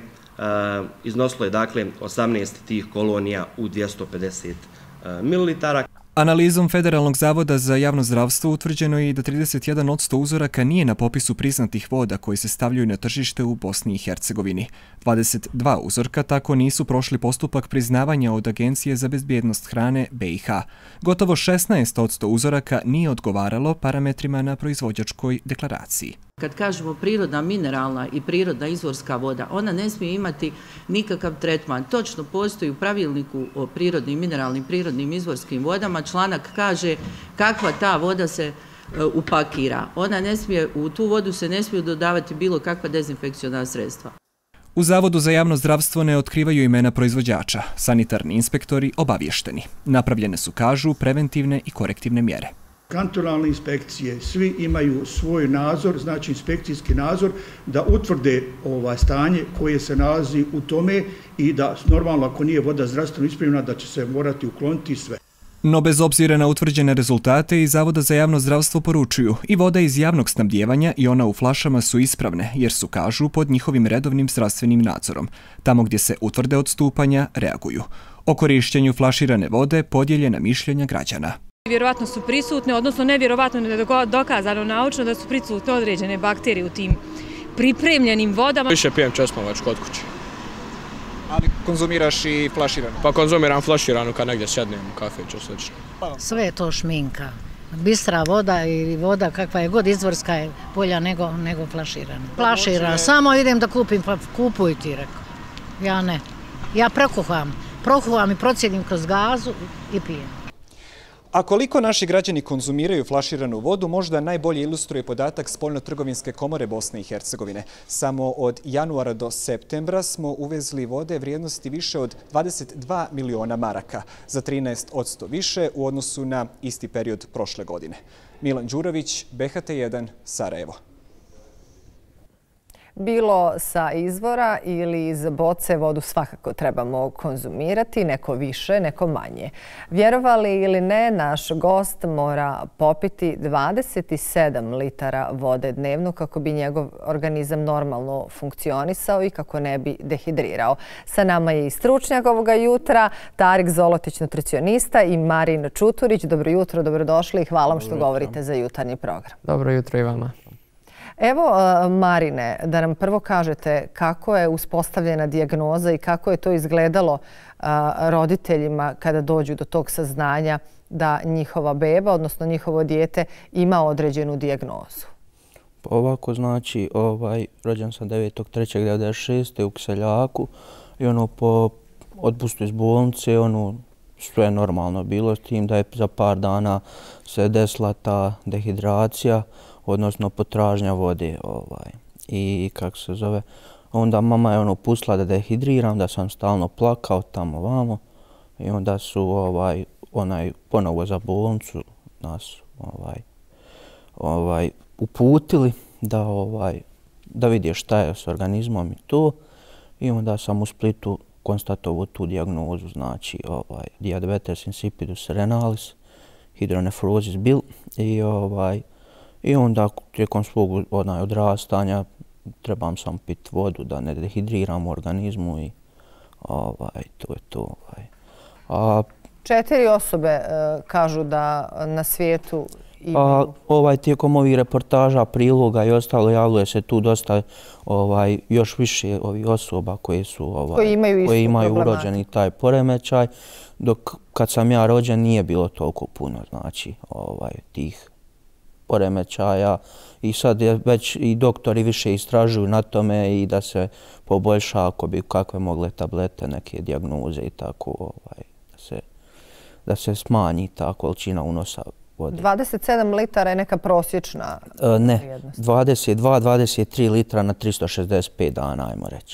iznosilo je dakle osamnaest tih kolonija u dvjesto pedeset mililitara. Analizom Federalnog zavoda za javno zdravstvo utvrđeno je i da trideset jedan posto uzoraka nije na popisu priznatih voda koji se stavljaju na tržište u Bosni i Hercegovini. dvadeset dva uzorka tako nisu prošli postupak priznavanja od Agencije za bezbjednost hrane B i H. Gotovo šesnaest posto uzoraka nije odgovaralo parametrima na proizvođačkoj deklaraciji. Kad kažemo prirodna mineralna i prirodna izvorska voda, ona ne smije imati nikakav tretman. Točno postoji u pravilniku o prirodnim mineralnim, prirodnim izvorskim vodama. Članak kaže kakva ta voda se upakira. Ona ne smije, u tu vodu se ne smiju dodavati bilo kakva dezinfekciona sredstva. U Zavodu za javno zdravstvo ne otkrivaju imena proizvođača. Sanitarni inspektori obavješteni. Napravljene su, kažu, preventivne i korektivne mjere. Kantonalne inspekcije, svi imaju svoj nadzor, znači inspekcijski nadzor, da utvrde ovaj stanje koje se nalazi u tome i da normalno ako nije voda zdravstveno ispravna da će se morati ukloniti sve. No bez obzira na utvrđene rezultate iz Zavoda za javno zdravstvo poručuju i voda iz javnog snabdijevanja i ona u flašama su ispravne jer su, kažu, pod njihovim redovnim zdravstvenim nadzorom. Tamo gdje se utvrde odstupanja, reaguju. O korištenju flaširane vode podijeljena mišljenja građana. Vjerovatno su prisutne, odnosno nevjerovatno ne dokazano naučno da su prisutne određene bakterije u tim pripremljenim vodama. Više pijem česnovač kod kuće. Ali konzumiraš i flaširanu? Pa konzumiram flaširanu kad negdje sednem u kafeću slično. Sve je to šminka. Bistra voda i voda kakva je god izvorska je bolja nego, nego flaširana. Flaširana, samo idem da kupim, pa kupuj ti, rekao. Ja ne. Ja prokuham. Prokuham i procijedim kroz gazu i pijem. A koliko naši građani konzumiraju flaširanu vodu, možda najbolje ilustruje podatak Spoljno-trgovinske komore Bosne i Hercegovine. Samo od januara do septembra smo uvezli vode vrijednosti više od dvadeset dva miliona maraka, za trinaest posto više u odnosu na isti period prošle godine. Milan Đurović, B H T jedan, Sarajevo. Bilo sa izvora ili iz boce, vodu svakako trebamo konzumirati, neko više, neko manje. Vjerovali ili ne, naš gost mora popiti dvadeset sedam litara vode dnevno kako bi njegov organizam normalno funkcionisao i kako ne bi dehidrirao. Sa nama je i stručnjak ovoga jutra, Tarik Zolotić, nutricionista, i Marin Čuturić. Dobro jutro, dobrodošli i hvala vam što govorite za jutarnji program. Dobro jutro i vama. Evo, Marine, da nam prvo kažete kako je uspostavljena dijagnoza i kako je to izgledalo roditeljima kada dođu do tog saznanja da njihova beba, odnosno njihovo dijete, ima određenu dijagnozu. Ovako, znači, ovaj, rođen sam devetog trećeg devedeset šeste u Kiseljaku i ono po otpustu iz bolnice, ono, sve je normalno bilo s tim da je za par dana se desila ta dehidracija, odnosno potražnja vode. Ovaj. I kako se zove, onda mama je ono pustila da dehidriram, da sam stalno plakao tamo vamo i onda su ovaj, onaj ponovo za bolnicu nas ovaj, ovaj, uputili da, ovaj, da vidi šta je s organizmom i to. I onda sam u Splitu konstatovao tu dijagnozu, znači ovaj, diabetes insipidus renalis, hidronefrozis bil i, ovaj, i onda tijekom svog onaj, odrastanja trebam sam piti vodu da ne dehidriram u organizmu i ovaj, to je to. Ovaj. A, Četiri osobe e, kažu da na svijetu imaju... A, ovaj, tijekom ovih reportaža, priloga i ostalo javljuje se tu dosta ovaj, još više ovih osoba koje su ovaj, koji imaju, koje imaju urođeni taj poremećaj, dok kad sam ja rođen nije bilo toliko puno, znači ovaj, tih poremećaja i sad je već i doktori više istražuju na tome i da se poboljša ako bi kakve mogle tablete, neke dijagnoze i tako, ovaj, da, se, da se smanji ta količina unosa vode. dvadeset sedam litara je neka prosječna e, ne, vrijednost. dvadeset dva do dvadeset tri litra na tristo šezdeset pet dana, ajmo reći.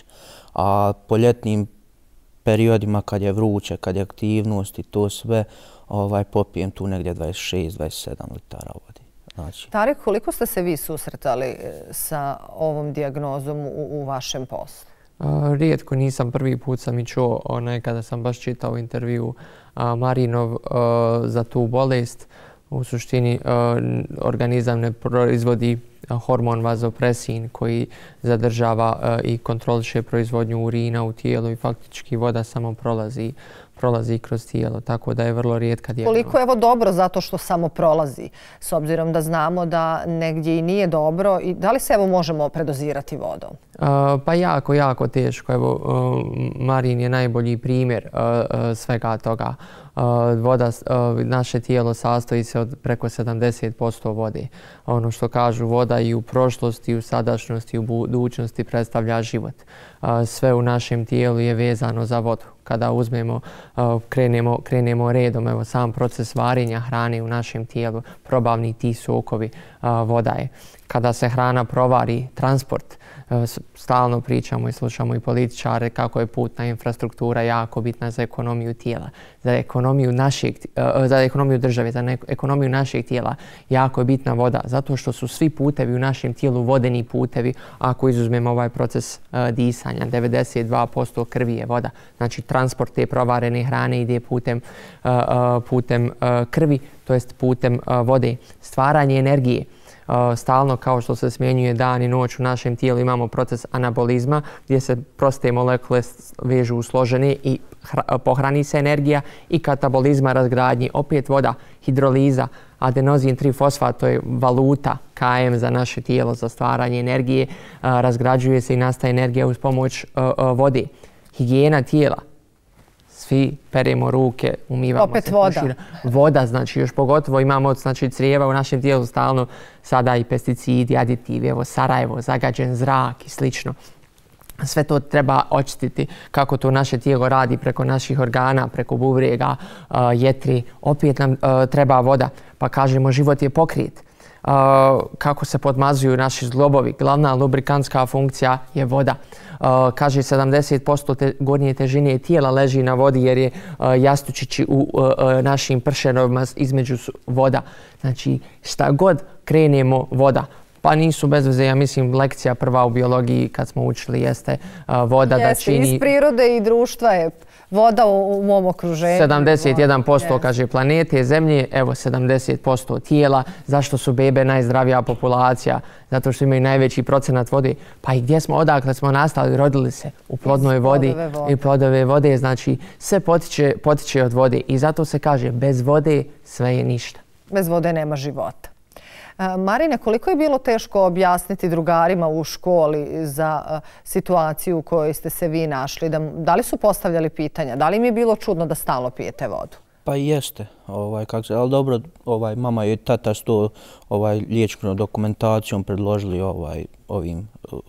A po ljetnim periodima kad je vruće, kad je aktivnost i to sve, ovaj, popijem tu negdje dvadeset šest do dvadeset sedam litara vode. Znači. Tarik, koliko ste se vi susretali sa ovom dijagnozom u, u vašem poslu? A, rijetko, nisam, prvi put sam i čuo, onaj, kada sam baš čitao intervju a, Marinov a, za tu bolest. U suštini a, organizam ne proizvodi hormon vazopresin koji zadržava a, i kontroliše proizvodnju urina u tijelu i faktički voda samo prolazi prolazi kroz tijelo, tako da je vrlo rijetka dijagnoza. Koliko je ovo dobro zato što samo prolazi, s obzirom da znamo da negdje i nije dobro, i da li se evo možemo predozirati vodom? Uh, pa jako, jako teško. Evo, uh, Marin je najbolji primjer uh, uh, svega toga. Uh, voda, uh, naše tijelo sastoji se od preko sedamdeset posto vode. Ono što kažu, voda i u prošlosti, i u sadašnjosti, i u budućnosti predstavlja život. Uh, sve u našem tijelu je vezano za vodu. Kada uzmemo, uh, krenemo, krenemo redom, evo sam proces varenja hrane u našem tijelu, probavni ti sokovi, uh, voda je. Kada se hrana provari, transport, stalno pričamo i slušamo i političare kako je putna infrastruktura jako bitna za ekonomiju tijela, za ekonomiju našeg, za ekonomiju države, za ekonomiju našeg tijela. Jako je bitna voda zato što su svi putevi u našem tijelu vodeni putevi. Ako izuzmemo ovaj proces disanja, devedeset dva posto krvi je voda. Znači transport te provarene hrane ide putem, putem krvi, to jest putem vode. Stvaranje energije. Stalno, kao što se smjenjuje dan i noć u našem tijelu, imamo proces anabolizma gdje se proste molekule vežu u složene i pohrani se energija, i katabolizma, razgradnji. Opet voda, hidroliza, adenozin tri fosfat, to je valuta K M za naše tijelo za stvaranje energije. Razgrađuje se i nastaje energija uz pomoć vode. Higijena tijela. Svi peremo ruke, umivamo opet se. Voda. Pošira. Voda, znači još pogotovo imamo, znači, crijeva u našem tijelu stalno sada i pesticidi, aditivi, evo Sarajevo, zagađen zrak i slično. Sve to treba očistiti kako to naše tijelo radi preko naših organa, preko bubrega, uh, jetri. Opet nam uh, treba voda, pa kažemo život je pokrit. Uh, kako se podmazuju naši zglobovi. Glavna lubrikantska funkcija je voda. Uh, kaže sedamdeset posto te, gornje težine tijela leži na vodi jer je uh, jastučići u uh, našim pršenovima između voda. Znači šta god krenemo voda. Pa nisu bez veze, ja mislim, lekcija prva u biologiji kad smo učili jeste uh, voda jeste, da čini... Iz prirode i društva je voda u, u mom okruženju. sedamdeset jedan posto yes. kaže planete, zemlje, evo sedamdeset posto tijela. Zašto su bebe najzdravija populacija? Zato što imaju najveći procenat vode. Pa i gdje smo, odakle smo nastali, rodili se u plodnoj vodi i plodove vode. Znači sve potiče, potiče od vode i zato se kaže bez vode sve je ništa. Bez vode nema života. Marine, koliko je bilo teško objasniti drugarima u školi za situaciju u kojoj ste se vi našli? Da, da li su postavljali pitanja? Da li im je bilo čudno da stalno pijete vodu? Pa i jeste, ovaj, kako se, ali dobro, ovaj, mama i tata s to ovaj, liječničkom dokumentacijom predložili ovaj, ovim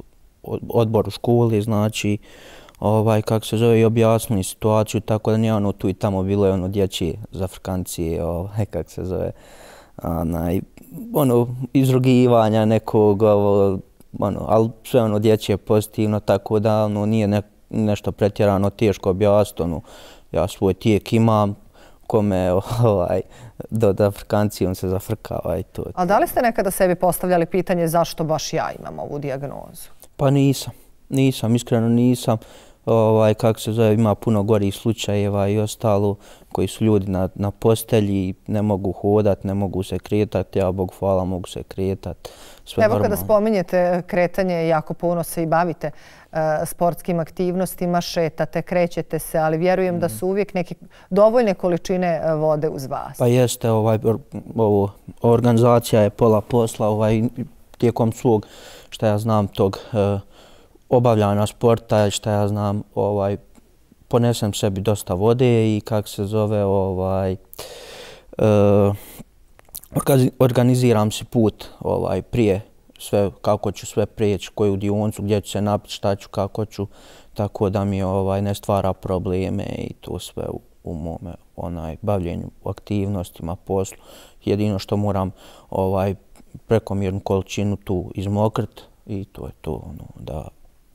odboru školi, znači, ovaj, kako se zove, i objasnili situaciju, tako da nije ono tu i tamo bilo je ono dječje zafrkancije, ovaj, kako se zove, onaj, ono, izrugivanja nekog, ovo, ono, ali sve ono dječje pozitivno, tako da ono, nije ne, nešto pretjerano teško objasniti. Ono, ja svoj tijek imam, kome ovaj, do Afrikanci on se zafrkava i to. A da li ste nekada sebi postavljali pitanje zašto baš ja imam ovu dijagnozu? Pa nisam, nisam, iskreno nisam. Ovaj, kako se zove, ima puno gorih slučajeva i ostalo koji su ljudi na, na postelji, ne mogu hodat, ne mogu se kretati, ja Bog hvala mogu se kretati. Evo normalno. Kada spominjete kretanje, jako puno se i bavite uh, sportskim aktivnostima, šetate, krećete se, ali vjerujem mm. da su uvijek neke dovoljne količine vode uz vas. Pa jeste, ovaj, ovo, organizacija je pola posla, ovaj, tijekom svog, šta ja znam, tog uh, obavljanja sporta, šta ja znam, ovaj, ponesem sebi dosta vode i kako se zove, ovaj, uh, organiziram si put ovaj, prije, sve, kako ću sve prijeći, koju dioncu, gdje ću se napiti, šta ću, kako ću, tako da mi ovaj, ne stvara probleme i to sve u, u mome onaj, bavljenju, aktivnostima, poslu. Jedino što moram ovaj, prekomjernu količinu tu izmokriti i to je to. Ono, da.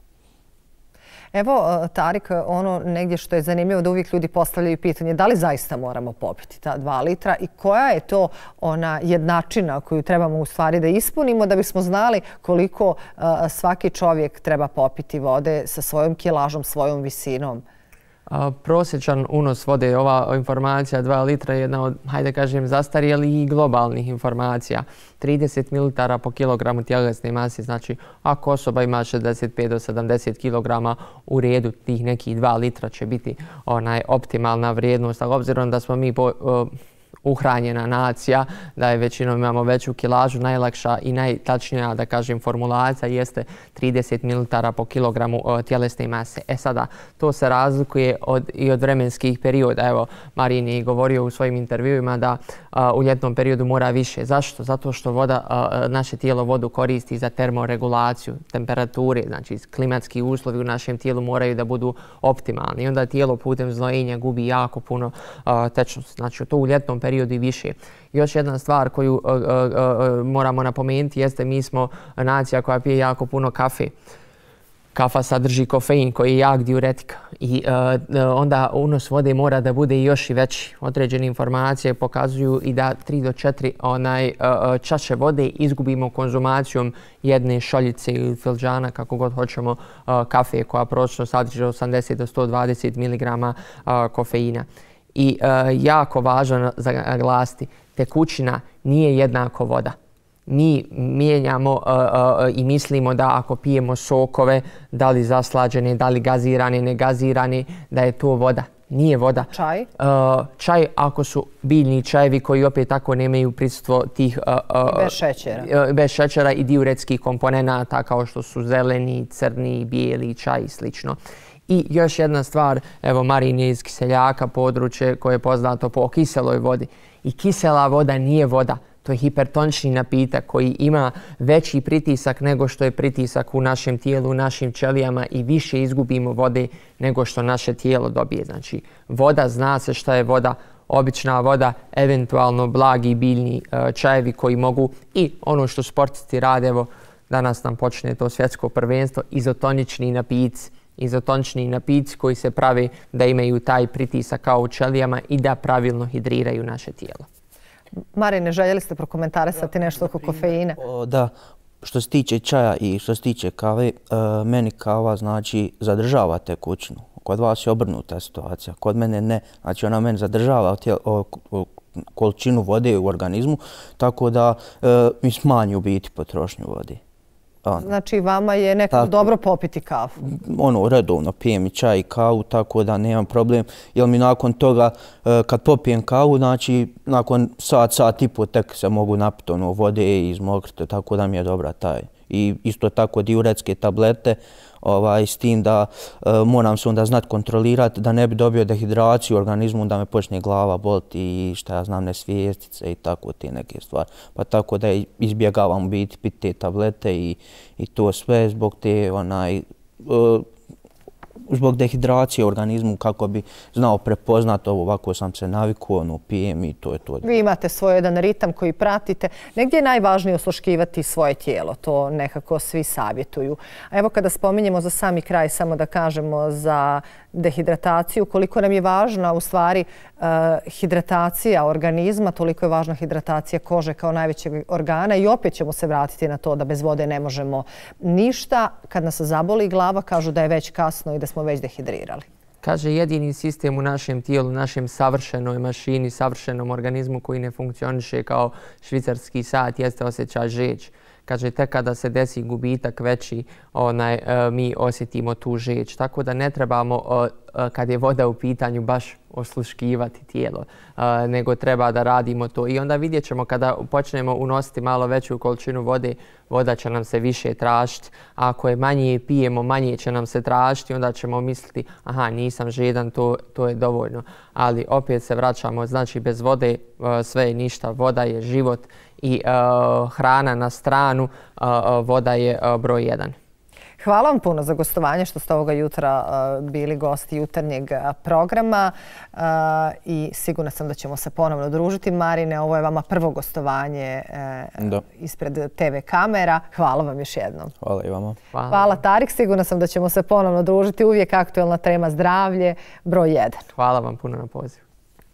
Evo, Tarik, ono negdje što je zanimljivo da uvijek ljudi postavljaju pitanje da li zaista moramo popiti ta dva litra i koja je to ona jednačina koju trebamo u stvari da ispunimo da bismo znali koliko uh, svaki čovjek treba popiti vode sa svojom kilažom, svojom visinom. A, prosječan unos vode, ova informacija dva litra je jedna od, hajde kažem, zastarjelih i globalnih informacija. trideset mililitara po kilogramu tjelesne mase, znači ako osoba ima šezdeset pet do sedamdeset kilograma, u redu tih nekih dva litra će biti onaj optimalna vrijednost, ali obzirom da smo mi po, uh, uhranjena nacija, da je većinom imamo veću kilažu, najlakša i najtačnija, da kažem, formulacija jeste trideset mililitara po kilogramu o, tjelesne mase. E sada, to se razlikuje od, i od vremenskih perioda. Evo, Marin je govorio u svojim intervjuima da a, u ljetnom periodu mora više. Zašto? Zato što voda, a, naše tijelo vodu koristi za termoregulaciju temperature, znači klimatski uslovi u našem tijelu moraju da budu optimalni. I onda tijelo putem znojenja gubi jako puno a, tečnosti. Znači, to u ljetnom periodu i više. Još jedna stvar koju uh, uh, uh, moramo napomenuti jeste mi smo nacija koja pije jako puno kafe. Kafa sadrži kofein koji je jak diuretik i uh, onda unos vode mora da bude još i veći. Određene informacije pokazuju i da tri do četiri onaj, uh, čaše vode izgubimo konzumacijom jedne šoljice ili filđana, kako god hoćemo, uh, kafe koja prosječno sadrži osamdeset do sto dvadeset miligrama uh, kofeina. I uh, jako važno za naglasiti, tekućina nije jednako voda. Mi mijenjamo uh, uh, i mislimo da ako pijemo sokove, da li zaslađene, da li gazirane, negazirane, da je to voda. Nije voda. Čaj? Uh, čaj ako su biljni čajevi koji opet tako nemaju prisustvo tih uh, uh, bez šećera. Uh, bez šećera i diuretskih komponenata kao što su zeleni, crni, bijeli čaj i slično. I još jedna stvar, evo Marin je iz Kiseljaka, područje koje je poznato po kiseloj vodi. I kisela voda nije voda, to je hipertonični napitak koji ima veći pritisak nego što je pritisak u našem tijelu, u našim ćelijama i više izgubimo vode nego što naše tijelo dobije. Znači, voda, zna se šta je voda, obična voda, eventualno blagi biljni čajevi koji mogu i ono što sportisti rade, evo danas nam počne to svjetsko prvenstvo, izotonični napici. izotonični napici koji se pravi da imaju taj pritisak kao u ćelijama i da pravilno hidriraju naše tijelo. Marine, željeli ste prokomentarisati nešto oko kofeina? O, da, što se tiče čaja i što se tiče kave, uh, meni kava znači zadržava tekućinu. Kod vas je obrnuta situacija, kod mene ne. Znači ona meni zadržava tijel, o, o, količinu vode u organizmu, tako da uh, mi smanji u biti potrošnju vode. Ono. Znači vama je nekako dobro popiti kafu? Ono, redovno pijem i čaj i kavu, tako da nemam problem. Jer mi nakon toga, kad popijem kavu, znači nakon sat, sat i po tek se mogu napiti ono, vode i izmokriti, tako da mi je dobra taj. I isto tako diuretske tablete, ovaj, s tim da e, moram se onda znati kontrolirati da ne bi dobio dehidraciju u organizmu, da me počne glava boliti i šta ja znam, nesvijestice i tako te neke stvari. Pa tako da izbjegavam biti piti te tablete i, i to sve zbog te onaj, e, zbog dehidracije u organizmu kako bi znao prepoznati ovo, ovako sam se navikao, ono, pijem i to je to. Vi imate svoj jedan ritam koji pratite. Negdje je najvažnije osluškivati svoje tijelo, to nekako svi savjetuju. A evo kada spominjemo za sami kraj, samo da kažemo za dehidrataciju, koliko nam je važna u stvari uh, hidratacija organizma, toliko je važna hidratacija kože kao najvećeg organa i opet ćemo se vratiti na to da bez vode ne možemo ništa. Kad nas zaboli glava, kažu da je već kasno i da smo već dehidrirali. Kaže, jedini sistem u našem tijelu, našem savršenoj mašini, savršenom organizmu koji ne funkcioniše kao švicarski sat, jeste osjećaj žeđ. Kaže, tek kada se desi gubitak veći, onaj, mi osjetimo tu žeđ. Tako da ne trebamo, kad je voda u pitanju, baš osluškivati tijelo, nego treba da radimo to. I onda vidjet ćemo kada počnemo unositi malo veću količinu vode, voda će nam se više tražiti. A ako je manje pijemo, manje će nam se tražiti, onda ćemo misliti, aha, nisam žedan, to, to je dovoljno. Ali opet se vraćamo, znači bez vode sve je ništa. Voda je život i uh, hrana na stranu, uh, voda je uh, broj jedan. Hvala vam puno za gostovanje što ste ovoga jutra uh, bili gosti jutarnjeg programa uh, i sigurna sam da ćemo se ponovno družiti. Marine, ovo je vama prvo gostovanje uh, ispred te ve kamera. Hvala vam još jednom. Hvala i vama. Hvala. Hvala Tarik, sigurna sam da ćemo se ponovno družiti. Uvijek aktuelna tema zdravlje, broj jedan. Hvala vam puno na pozivu.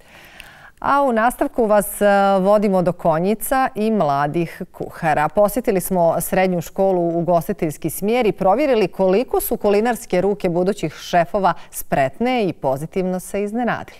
A u nastavku vas vodimo do Konjica i mladih kuhara. Posjetili smo srednju školu ugostiteljski smjer i provjerili koliko su kulinarske ruke budućih šefova spretne i pozitivno se iznenadili.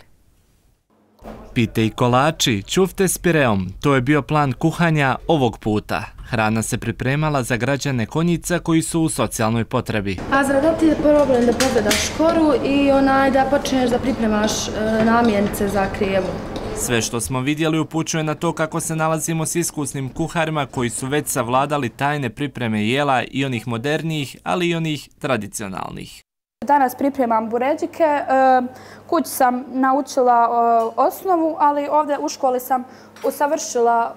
Pite i kolači, ćufte s pireom. To je bio plan kuhanja ovog puta. Hrana se pripremala za građane Konjica koji su u socijalnoj potrebi. A zadatak ti je problem da pogledaš škoru i onaj da počneš da pripremaš e, namirnice za krijevu. Sve što smo vidjeli upućuje na to kako se nalazimo s iskusnim kuharima koji su već savladali tajne pripreme jela i onih modernijih, ali i onih tradicionalnih. Danas pripremam buređike. Kući sam naučila osnovu, ali ovdje u školi sam usavršila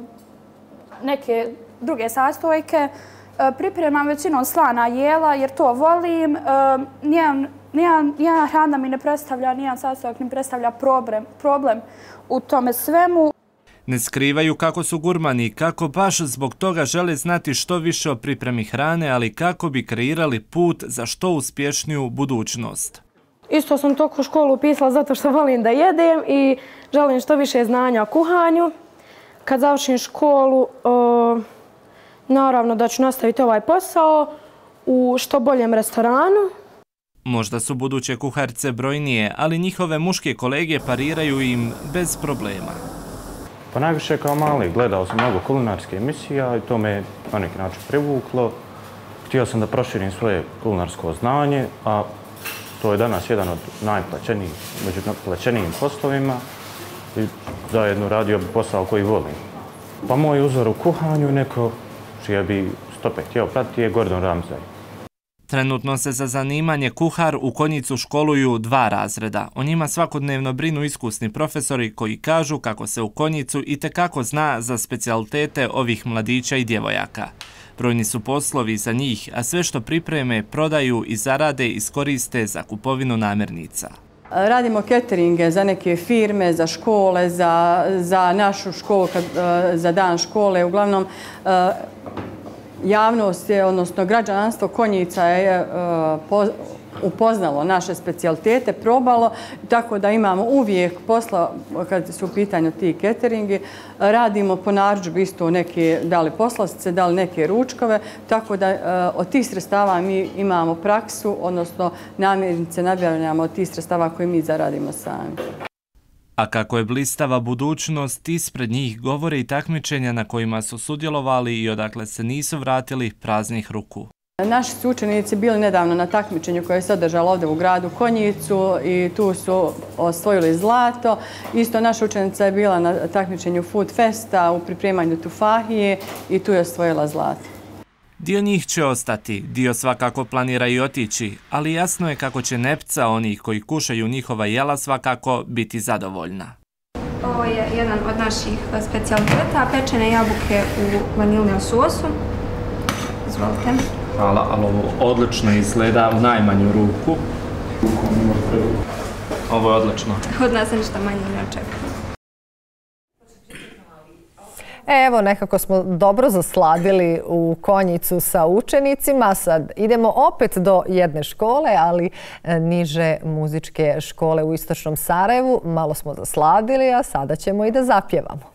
neke druge sastojke. Pripremam većinom slana jela jer to volim. Nijedan Nijedan hrana mi ne predstavlja, nijedan sastojak ne predstavlja problem, problem u tome svemu. Ne skrivaju kako su gurmani, kako baš zbog toga žele znati što više o pripremi hrane, ali kako bi kreirali put za što uspješniju budućnost. Isto sam toliko školu upisala zato što volim da jedem i želim što više znanja o kuhanju. Kad završim školu, o, naravno da ću nastaviti ovaj posao u što boljem restoranu. Možda su buduće kuharice brojnije, ali njihove muške kolege pariraju im bez problema. Pa najviše kao mali gledao sam mnogo kulinarske emisija i to me na neki način privuklo. Htio sam da proširim svoje kulinarsko znanje, a to je danas jedan od najplaćenijih, među plaćenijim poslovima i zajedno radio bi posao koji volim. Pa moj uzor u kuhanju, neko čija bi stope htio pratiti, je Gordon Ramsay. Trenutno se za zanimanje kuhar u Konjicu školuju dva razreda. O njima svakodnevno brinu iskusni profesori koji kažu kako se u Konjicu itekako zna za specijalitete ovih mladića i djevojaka. Brojni su poslovi za njih, a sve što pripreme, prodaju i zarade iskoriste za kupovinu namirnica. Radimo cateringe za neke firme, za škole, za, za našu školu, za dan škole. Uglavnom, javnost je, odnosno građanstvo Konjica je upoznalo naše specijalitete, probalo, tako da imamo uvijek posla kad su u pitanju ti cateringi. Radimo po narudžbi isto neke, da li poslastice, da li neke ručkove, tako da od tih sredstava mi imamo praksu, odnosno namirnice nabavljamo od tih sredstava koje mi zaradimo sami. A kako je blistava budućnost, ispred njih govore i takmičenja na kojima su sudjelovali i odakle se nisu vratili praznih ruku. Naši su učenici bili nedavno na takmičenju koje se održalo ovdje u gradu Konjicu i tu su osvojili zlato. Isto naša učenica je bila na takmičenju Food Festa u pripremanju tufahije i tu je osvojila zlato. Dio njih će ostati, dio svakako planira i otići, ali jasno je kako će nepca onih koji kušaju njihova jela svakako biti zadovoljna. Ovo je jedan od naših specijaliteta, pečene jabuke u vanilnom sosu. Izvolite. Hvala, ali ovo odlično izgleda u najmanju ruku. Ovo je odlično. Od nas se ništa manje ne očekuje. Evo, nekako smo dobro zasladili u Konjicu sa učenicima. Sad idemo opet do jedne škole, ali niže muzičke škole u Istočnom Sarajevu. Malo smo zasladili, a sada ćemo i da zapjevamo.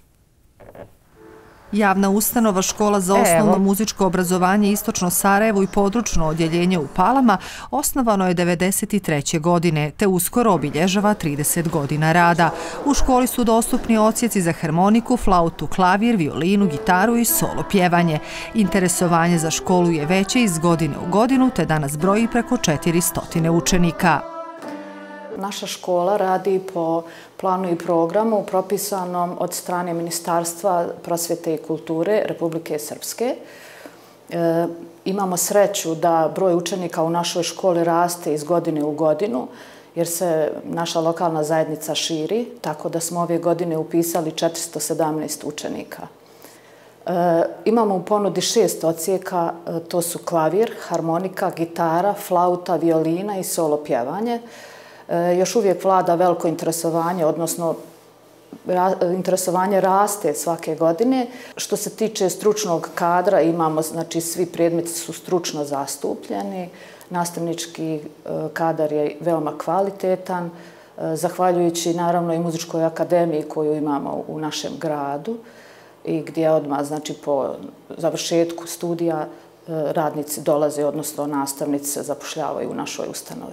Javna ustanova Škola za osnovno muzičko obrazovanje Istočno Sarajevo i područno odjeljenje u Palama osnovano je devedeset treće godine, te uskoro obilježava trideset godina rada. U školi su dostupni odsjeci za harmoniku, flautu, klavir, violinu, gitaru i solo pjevanje. Interesovanje za školu je veće iz godine u godinu, te danas broji preko četiristo učenika. Naša škola radi po planu i programu propisanom od strane Ministarstva prosvjete i kulture Republike Srpske. E, imamo sreću da broj učenika u našoj školi raste iz godine u godinu, jer se naša lokalna zajednica širi, tako da smo ove godine upisali četiristo sedamnaest učenika. E, imamo u ponudi šest odsjeka, to su klavir, harmonika, gitara, flauta, violina i solo pjevanje. Još uvijek vlada veliko interesovanje, odnosno interesovanje raste svake godine. Što se tiče stručnog kadra, imamo, znači svi predmeti su stručno zastupljeni, nastavnički kadar je veoma kvalitetan, zahvaljujući naravno i muzičkoj akademiji koju imamo u našem gradu i gdje odmah, znači po završetku studija radnici dolaze, odnosno nastavnici se zapošljavaju u našoj ustanovi.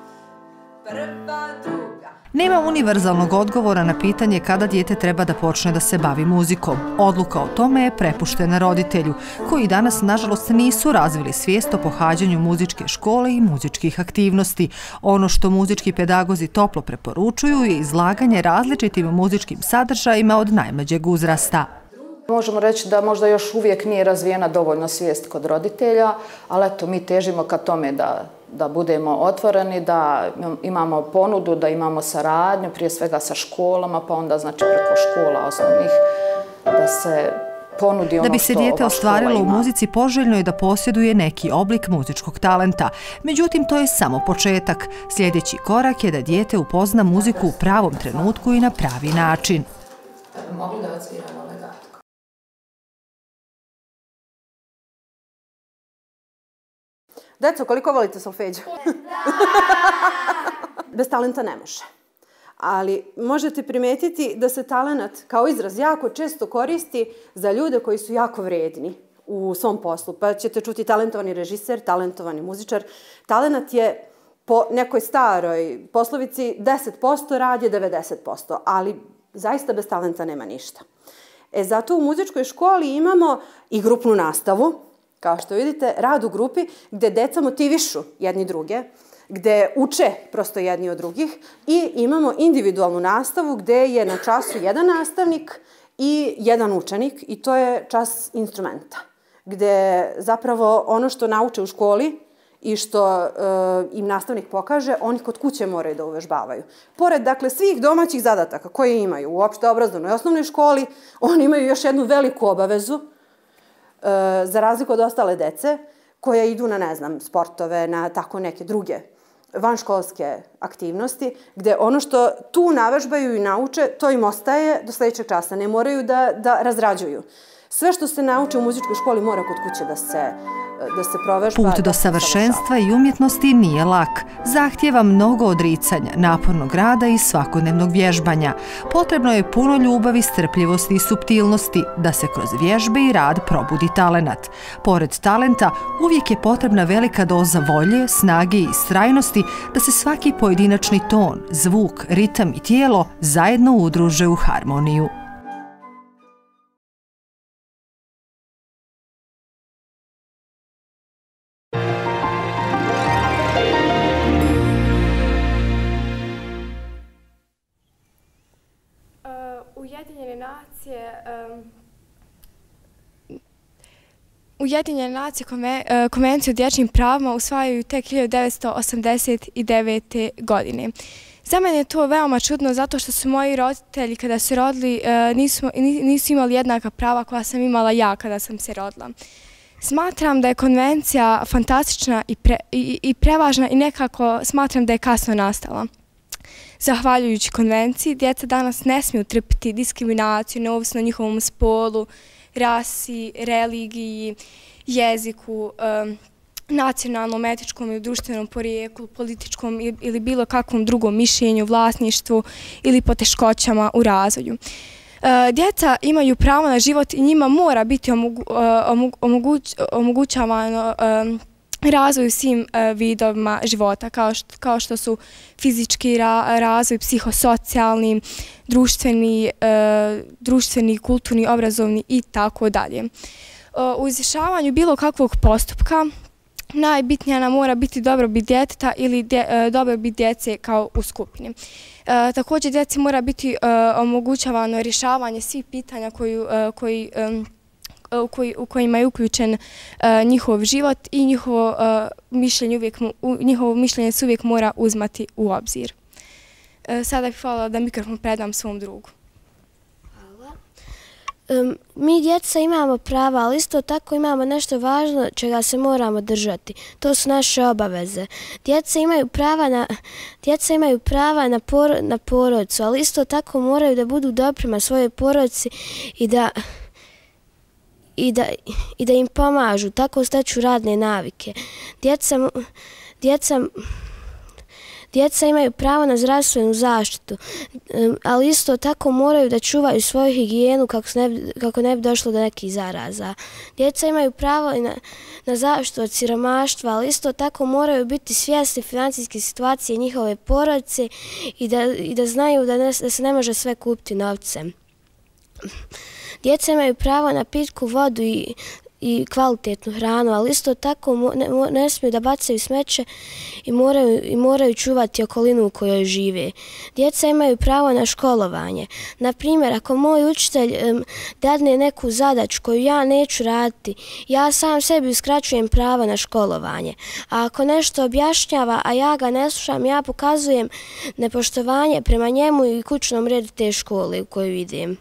Nema univerzalnog odgovora na pitanje kada dijete treba da počne da se bavi muzikom. Odluka o tome je prepuštena roditelju, koji danas, nažalost, nisu razvili svijest o pohađanju muzičke škole i muzičkih aktivnosti. Ono što muzički pedagozi toplo preporučuju je izlaganje različitim muzičkim sadržajima od najmlađeg uzrasta. Možemo reći da možda još uvijek nije razvijena dovoljno svijest kod roditelja, ali eto, mi težimo ka tome da da budemo otvoreni, da imamo ponudu, da imamo saradnju, prije svega sa školama, pa onda znači preko škola osnovnih, da se ponudi ono što ova škola ima. Da bi se dijete ostvarilo u muzici, poželjno je da posjeduje neki oblik muzičkog talenta. Međutim, to je samo početak. Sljedeći korak je da dijete upozna muziku u pravom trenutku i na pravi način. Mogu da odsviramo legato? Deco, koliko volite solfeđu? Bez talenta ne može. Ali možete primetiti da se talenat kao izraz jako često koristi za ljude koji su jako vredni u svom poslu. Pa ćete čuti talentovani režiser, talentovani muzičar. Talenat je po nekoj staroj poslovici deset posto rad je devedeset posto, ali zaista bez talenta nema ništa. E, zato u muzičkoj školi imamo i grupnu nastavu, kao što vidite, rad u grupi gdje deca motivišu jedni druge, gdje uče prosto jedni od drugih i imamo individualnu nastavu gdje je na času jedan nastavnik i jedan učenik i to je čas instrumenta, gdje zapravo ono što nauče u školi i što e, im nastavnik pokaže, oni kod kuće moraju da uvežbavaju. Pored, dakle, svih domaćih zadataka koje imaju u opšte obrazovnoj osnovnoj školi, oni imaju još jednu veliku obavezu, za razliku od ostale dece koje idu na, ne znam, sportove, na tako neke druge vanškolske aktivnosti, gdje ono što tu navežbaju i nauče, to im ostaje do sljedećeg časa. Ne moraju da, da razrađuju. Sve što se nauče u muzičkoj školi mora kod kuće da se, da se provežba. Put do savršenstva i umjetnosti nije lak. Zahtijeva mnogo odricanja, napornog rada i svakodnevnog vježbanja. Potrebno je puno ljubavi, strpljivosti i suptilnosti da se kroz vježbe i rad probudi talenat. Pored talenta, uvijek je potrebna velika doza volje, snage i istrajnosti da se svaki pojedinačni ton, zvuk, ritam i tijelo zajedno udruže u harmoniju. Ujedinjene nacije, um, Ujedinjene nacije konvenciju o dječjim pravima usvajaju tek hiljadu devetsto osamdeset devete. godine. Za mene je to veoma čudno zato što su moji roditelji kada su rodili nisu, nisu imali jednaka prava koja sam imala ja kada sam se rodila. Smatram da je konvencija fantastična i, pre, i, i prevažna i nekako smatram da je kasno nastala. Zahvaljujući konvenciji, djeca danas ne smiju trpiti diskriminaciju neovisno o njihovom spolu, rasi, religiji, jeziku, um, nacionalnom, etičkom ili društvenom porijeklu, političkom ili bilo kakvom drugom mišljenju, vlasništvu ili poteškoćama u razvoju. Djeca imaju pravo na život i njima mora biti omogućavano razvoj u svim vidovima života, kao što su fizički razvoj, psihosocijalni, društveni, društveni, kulturni, obrazovni i tako dalje. U izvršavanju bilo kakvog postupka najbitnija nam mora biti dobrobit djeteta ili dobrobit djece kao u skupini. Također djeci mora biti omogućavano rješavanje svih pitanja u kojima je uključen njihov život i njihovo mišljenje se uvijek mora uzmati u obzir. Sada bih hvala da mikrofon predam svom drugu. Mi djeca imamo prava, ali isto tako imamo nešto važno čega se moramo držati. To su naše obaveze. Djeca imaju prava na, djeca imaju prava na, por, na porodicu, ali isto tako moraju da budu dobri prema svojoj porodici i da, i, da, i da im pomažu. Tako steću radne navike. Djeca, djeca, Djeca imaju pravo na zdravstvenu zaštitu, ali isto tako moraju da čuvaju svoju higijenu kako ne bi došlo do nekih zaraza. Djeca imaju pravo i na, na zaštitu od siromaštva, ali isto tako moraju biti svjesni financijske situacije njihove porodice i da, i da znaju da, ne, da se ne može sve kupiti novcem. Djeca imaju pravo na pitku vodu i i kvalitetnu hranu, ali isto tako ne, ne smiju da bacaju smeće i moraju, i moraju čuvati okolinu u kojoj žive. Djeca imaju pravo na školovanje. Na primjer, ako moj učitelj um, dadne neku zadaću koju ja neću raditi, ja sam sebi uskraćujem pravo na školovanje. A ako nešto objašnjava, a ja ga ne slušam, ja pokazujem nepoštovanje prema njemu i kućnom redu te škole u koju idem.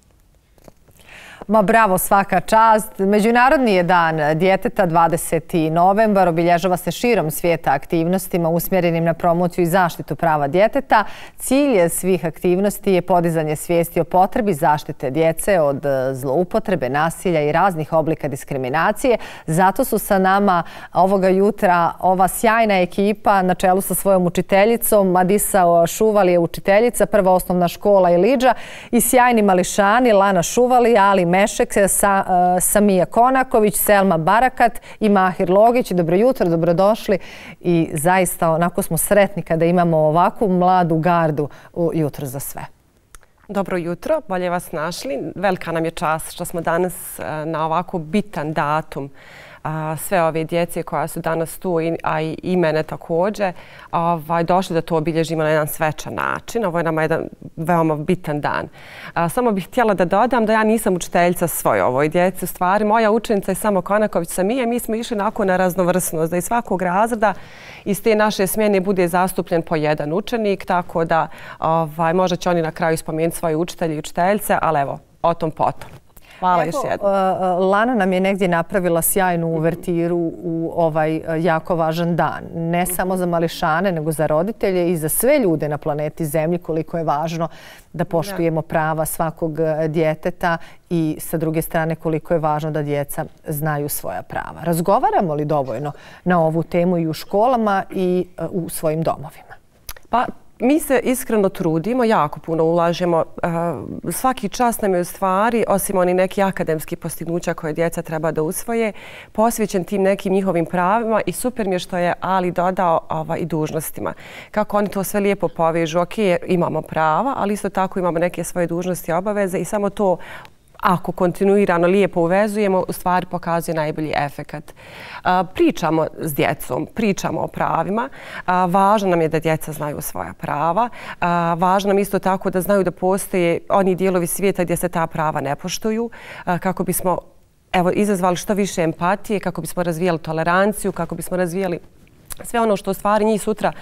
Ma bravo, svaka čast. Međunarodni je dan djeteta, dvadeseti novembar, obilježava se širom svijeta aktivnostima usmjerenim na promociju i zaštitu prava djeteta. Cilj svih aktivnosti je podizanje svijesti o potrebi zaštite djece od zloupotrebe, nasilja i raznih oblika diskriminacije. Zato su sa nama ovoga jutra ova sjajna ekipa na čelu sa svojom učiteljicom. Adisa Šuvali je učiteljica, prva osnovna škola Ilidža, i sjajni mališani Lana Šuvali, Ali Mešek, Sa, uh, Samija Konaković, Selma Barakat i Mahir Logić. Dobro jutro, dobrodošli i zaista onako smo sretni kada imamo ovakvu mladu gardu u Jutro za sve. Dobro jutro, bolje vas našli. Velika nam je čast što smo danas uh, na ovako bitan datum a, sve ove djece koja su danas tu, a i, i mene također, ovaj, došli da to obilježimo na jedan svečan način. Ovo je nama jedan veoma bitan dan. A, samo bih htjela da dodam da ja nisam učiteljica svoj ovoj djeci. U stvari, moja učenica je samo Konaković Samija. Mi smo išli nakon na raznovrsnost, da iz svakog razreda iz te naše smjene bude zastupljen po jedan učenik, tako da ovaj, možda će oni na kraju spomenuti svoje učitelje i učiteljice, ali evo, o tom potom. Hvala još jednom. Lana nam je negdje napravila sjajnu uvertiru u ovaj jako važan dan. Ne samo za mališane, nego za roditelje i za sve ljude na planeti Zemlji, koliko je važno da poštujemo prava svakog djeteta i sa druge strane koliko je važno da djeca znaju svoja prava. Razgovaramo li dovoljno na ovu temu i u školama i u svojim domovima? Pa, mi se iskreno trudimo, jako puno ulažemo. Svaki čas nam je u stvari, osim oni neki akademski postignuća koje djeca treba da usvoje, posvećen tim nekim njihovim pravima i super mi je što je Ali dodao ova, i dužnostima. Kako oni to sve lijepo povežu, ok, imamo prava, ali isto tako imamo neke svoje dužnosti i obaveze i samo to ako kontinuirano lijepo uvezujemo, u stvari pokazuje najbolji efekat. Pričamo s djecom, pričamo o pravima. Važno nam je da djeca znaju svoja prava. Važno nam isto tako da znaju da postoje oni dijelovi svijeta gdje se ta prava ne poštuju, kako bismo evo, izazvali što više empatije, kako bismo razvijali toleranciju, kako bismo razvijali sve ono što u stvari njih sutra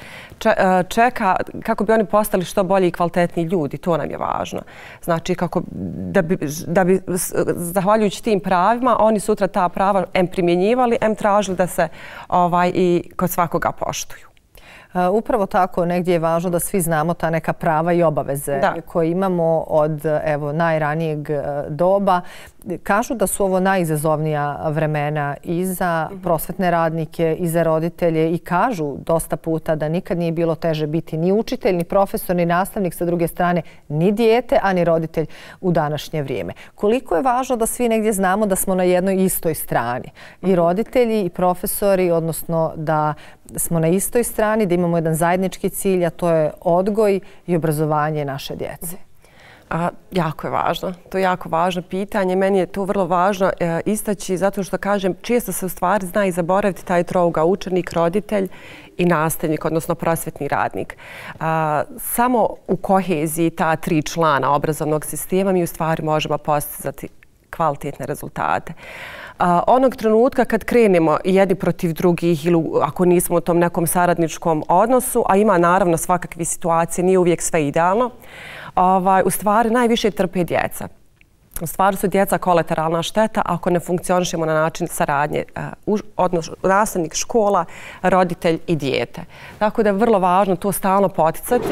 čeka kako bi oni postali što bolji i kvalitetniji ljudi. To nam je važno. Znači, kako da bi, da bi zahvaljujući tim pravima, oni sutra ta prava em primjenjivali, em tražili da se ovaj, i kod svakoga poštuju. Upravo tako, negdje je važno da svi znamo ta neka prava i obaveze da. koje imamo od evo, najranijeg doba. Kažu da su ovo najizazovnija vremena i za prosvetne radnike i za roditelje i kažu dosta puta da nikad nije bilo teže biti ni učitelj, ni profesor, ni nastavnik, sa druge strane ni dijete, a ni roditelj u današnje vrijeme. Koliko je važno da svi negdje znamo da smo na jednoj istoj strani. I roditelji i profesori, odnosno da smo na istoj strani, da imamo jedan zajednički cilj, a to je odgoj i obrazovanje naše djece. A, jako je važno. To je jako važno pitanje. Meni je to vrlo važno e, istaći zato što, kažem, često se u stvari zna i zaboraviti taj trouga učenik, roditelj i nastavnik, odnosno prosvetni radnik. A, samo u koheziji ta tri člana obrazovnog sistema mi u stvari možemo postizati kvalitetne rezultate. A, onog trenutka kad krenemo jedni protiv drugih ili ako nismo u tom nekom saradničkom odnosu, a ima naravno svakakve situacije, nije uvijek sve idealno, ovaj, u stvari najviše trpe djeca. U stvari su djeca kolateralna šteta ako ne funkcionišemo na način saradnje, odnosno nastavnik, škola, roditelj i dijete. Tako da je vrlo važno to stalno poticati.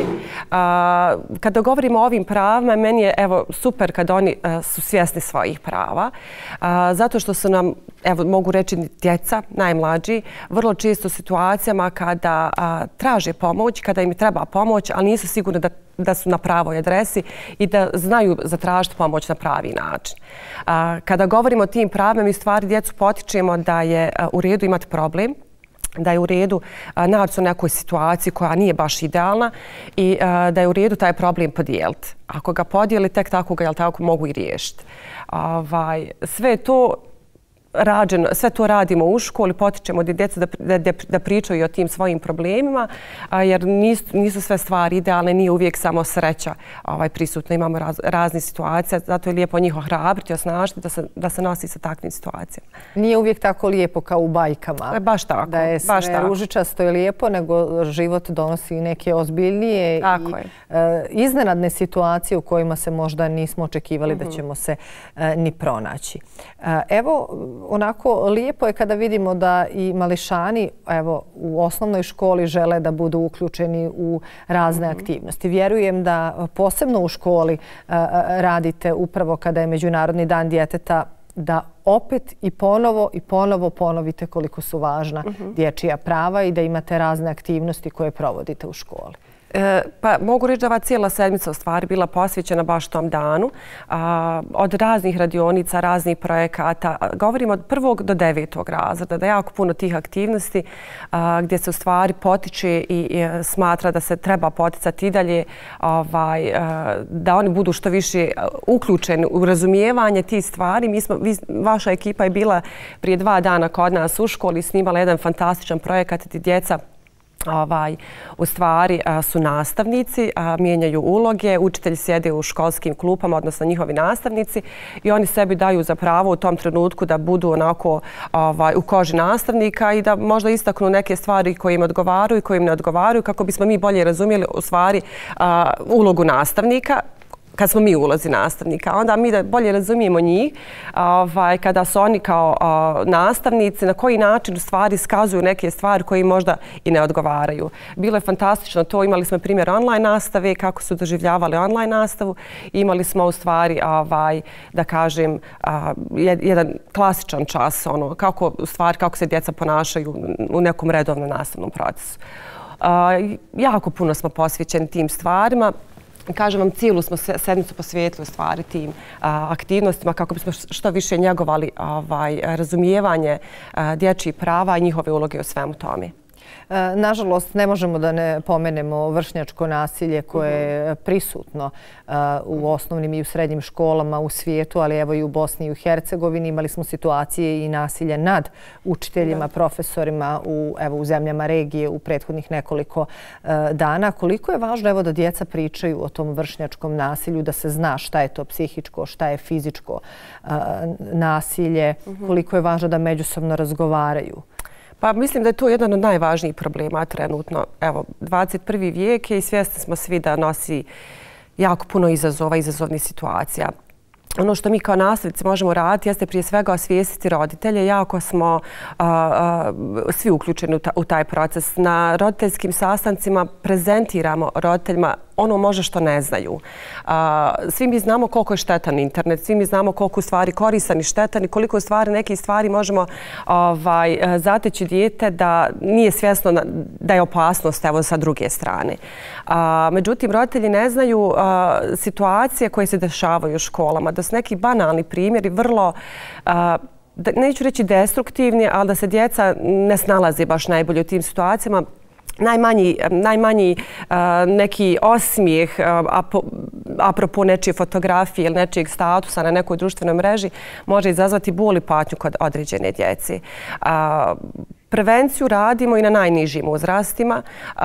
Kada govorimo o ovim pravima, meni je evo, super kada oni su svjesni svojih prava, zato što su nam, evo, mogu reći djeca, najmlađi, vrlo često u situacijama kada traže pomoć, kada im treba pomoć, ali nisu sigurni da da su na pravoj adresi i da znaju zatražiti pomoć na pravi način. Kada govorimo o tim pravima, mi stvari djecu potičemo da je u redu imati problem, da je u redu naći se u nekoj situaciji koja nije baš idealna i da je u redu taj problem podijeliti. Ako ga podijeli, tek tako ga jel tako mogu i riješiti. Sve to rađeno, sve to radimo u školi, potičemo djecu da, da, da pričaju o tim svojim problemima, jer nisu, nisu sve stvari idealne, nije uvijek samo sreća ovaj, prisutna. Imamo raz, razne situacije, zato je lijepo njih ohrabriti, osnažiti da se, da se nosi sa takvim situacijama. Nije uvijek tako lijepo kao u bajkama. Baš tako. Da je sve baš tako. ružičasto i lijepo, nego život donosi neke ozbiljnije tako i je. iznenadne situacije u kojima se možda nismo očekivali mm-hmm. da ćemo se ni pronaći. Evo, onako lijepo je kada vidimo da i mališani evo, u osnovnoj školi žele da budu uključeni u razne mm-hmm. aktivnosti. Vjerujem da posebno u školi radite upravo kada je Međunarodni dan djeteta, da opet i ponovo i ponovo ponovite koliko su važna mm-hmm. dječja prava i da imate razne aktivnosti koje provodite u školi. E, pa mogu reći da ova cijela sedmica u stvari bila posvećena baš tom danu. A, od raznih radionica, raznih projekata. Govorimo od prvog do devetog razreda, da je jako puno tih aktivnosti a, gdje se u stvari potiče i, i smatra da se treba poticati i dalje ovaj, a, da oni budu što više uključeni u razumijevanje tih stvari. Mi smo, vi, vaša ekipa je bila prije dva dana kod nas u školi i snimala jedan fantastičan projekat gdje djeca Ovaj, u stvari a, su nastavnici, a, mijenjaju uloge, učitelji sjede u školskim klupama, odnosno njihovi nastavnici i oni sebi daju za pravo u tom trenutku da budu onako ovaj, u koži nastavnika i da možda istaknu neke stvari koje im odgovaraju i koje im ne odgovaraju kako bismo mi bolje razumjeli u stvari a, ulogu nastavnika kad smo mi u ulozi nastavnika. Onda mi da bolje razumijemo njih, ovaj, kada su oni kao a, nastavnici, na koji način u stvari iskazuju neke stvari koje im možda i ne odgovaraju. Bilo je fantastično to, imali smo primjer online nastave, kako su doživljavali online nastavu. Imali smo u stvari, ovaj, da kažem, a, jedan klasičan čas, ono, kako, u stvari, kako se djeca ponašaju u nekom redovnom nastavnom procesu. A, jako puno smo posvećeni tim stvarima. Kažem vam, cijelu smo sedmicu posvijetili u stvari tim a, aktivnostima kako bismo što više njegovali ovaj, razumijevanje a, dječjih prava i njihove uloge u svemu tome. Nažalost, ne možemo da ne pomenemo vršnjačko nasilje koje je prisutno u osnovnim i u srednjim školama u svijetu, ali evo i u Bosni i u Hercegovini. Imali smo situacije i nasilje nad učiteljima, profesorima u, evo, u zemljama regije u prethodnih nekoliko dana. Koliko je važno evo, da djeca pričaju o tom vršnjačkom nasilju, da se zna šta je to psihičko, šta je fizičko nasilje, koliko je važno da međusobno razgovaraju? Pa mislim da je to jedan od najvažnijih problema trenutno. Evo, dvadeset prvi vijek je i svjesni smo svi da nosi jako puno izazova, izazovnih situacija. Ono što mi kao nastavnici možemo raditi jeste prije svega osvijestiti roditelje. Jako smo a, a, svi uključeni u, ta, u taj proces. Na roditeljskim sastancima prezentiramo roditeljima ono može što ne znaju. A, svi mi znamo koliko je štetan internet, svi mi znamo koliko u stvari koristan i štetan i koliko u stvari neke stvari možemo ovaj, zateći dijete da nije svjesno da je opasnost evo, sa druge strane. A, međutim, roditelji ne znaju a, situacije koje se dešavaju u školama, da su neki banalni primjeri vrlo, a, da, neću reći destruktivni, ali da se djeca ne snalaze baš najbolje u tim situacijama. Najmanji, najmanji uh, neki osmijeh uh, apo, apropo nečije fotografije ili nečijeg statusa na nekoj društvenoj mreži može izazvati bol i patnju kod određene djece. Uh, Prevenciju radimo i na najnižim uzrastima.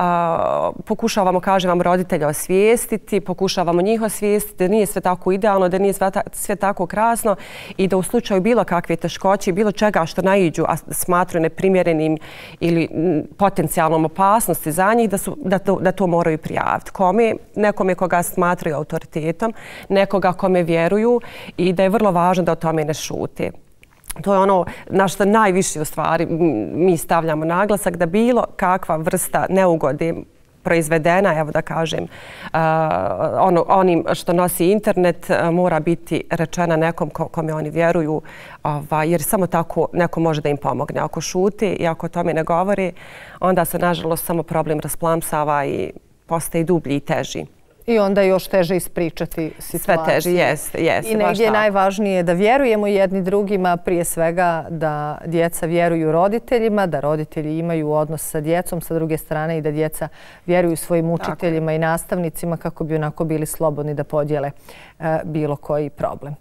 Pokušavamo, kažem vam, roditelja osvijestiti, pokušavamo njih osvijestiti da nije sve tako idealno, da nije sve tako krasno i da u slučaju bilo kakve teškoće i bilo čega što naiđu, a smatruju neprimjerenim ili potencijalnom opasnosti za njih, da, su, da, to, da to moraju prijaviti. Kome? Nekome koga smatraju autoritetom, nekoga kome vjeruju i da je vrlo važno da o tome ne šute. To je ono na što najviše u stvari mi stavljamo naglasak, da bilo kakva vrsta neugode proizvedena, evo da kažem, uh, ono, onim što nosi internet uh, mora biti rečena nekom ko, kome oni vjeruju, ovaj, jer samo tako neko može da im pomogne. Ako šuti i ako o tome ne govori, onda se nažalost samo problem rasplamsava i postaje dublji i teži. I onda je još teže ispričati situaciju. Sve teže, jeste, jeste. I negdje je najvažnije da vjerujemo jedni drugima, prije svega da djeca vjeruju roditeljima, da roditelji imaju odnos sa djecom, sa druge strane i da djeca vjeruju svojim učiteljima i nastavnicima kako bi onako bili slobodni da podijele uh, bilo koji problem.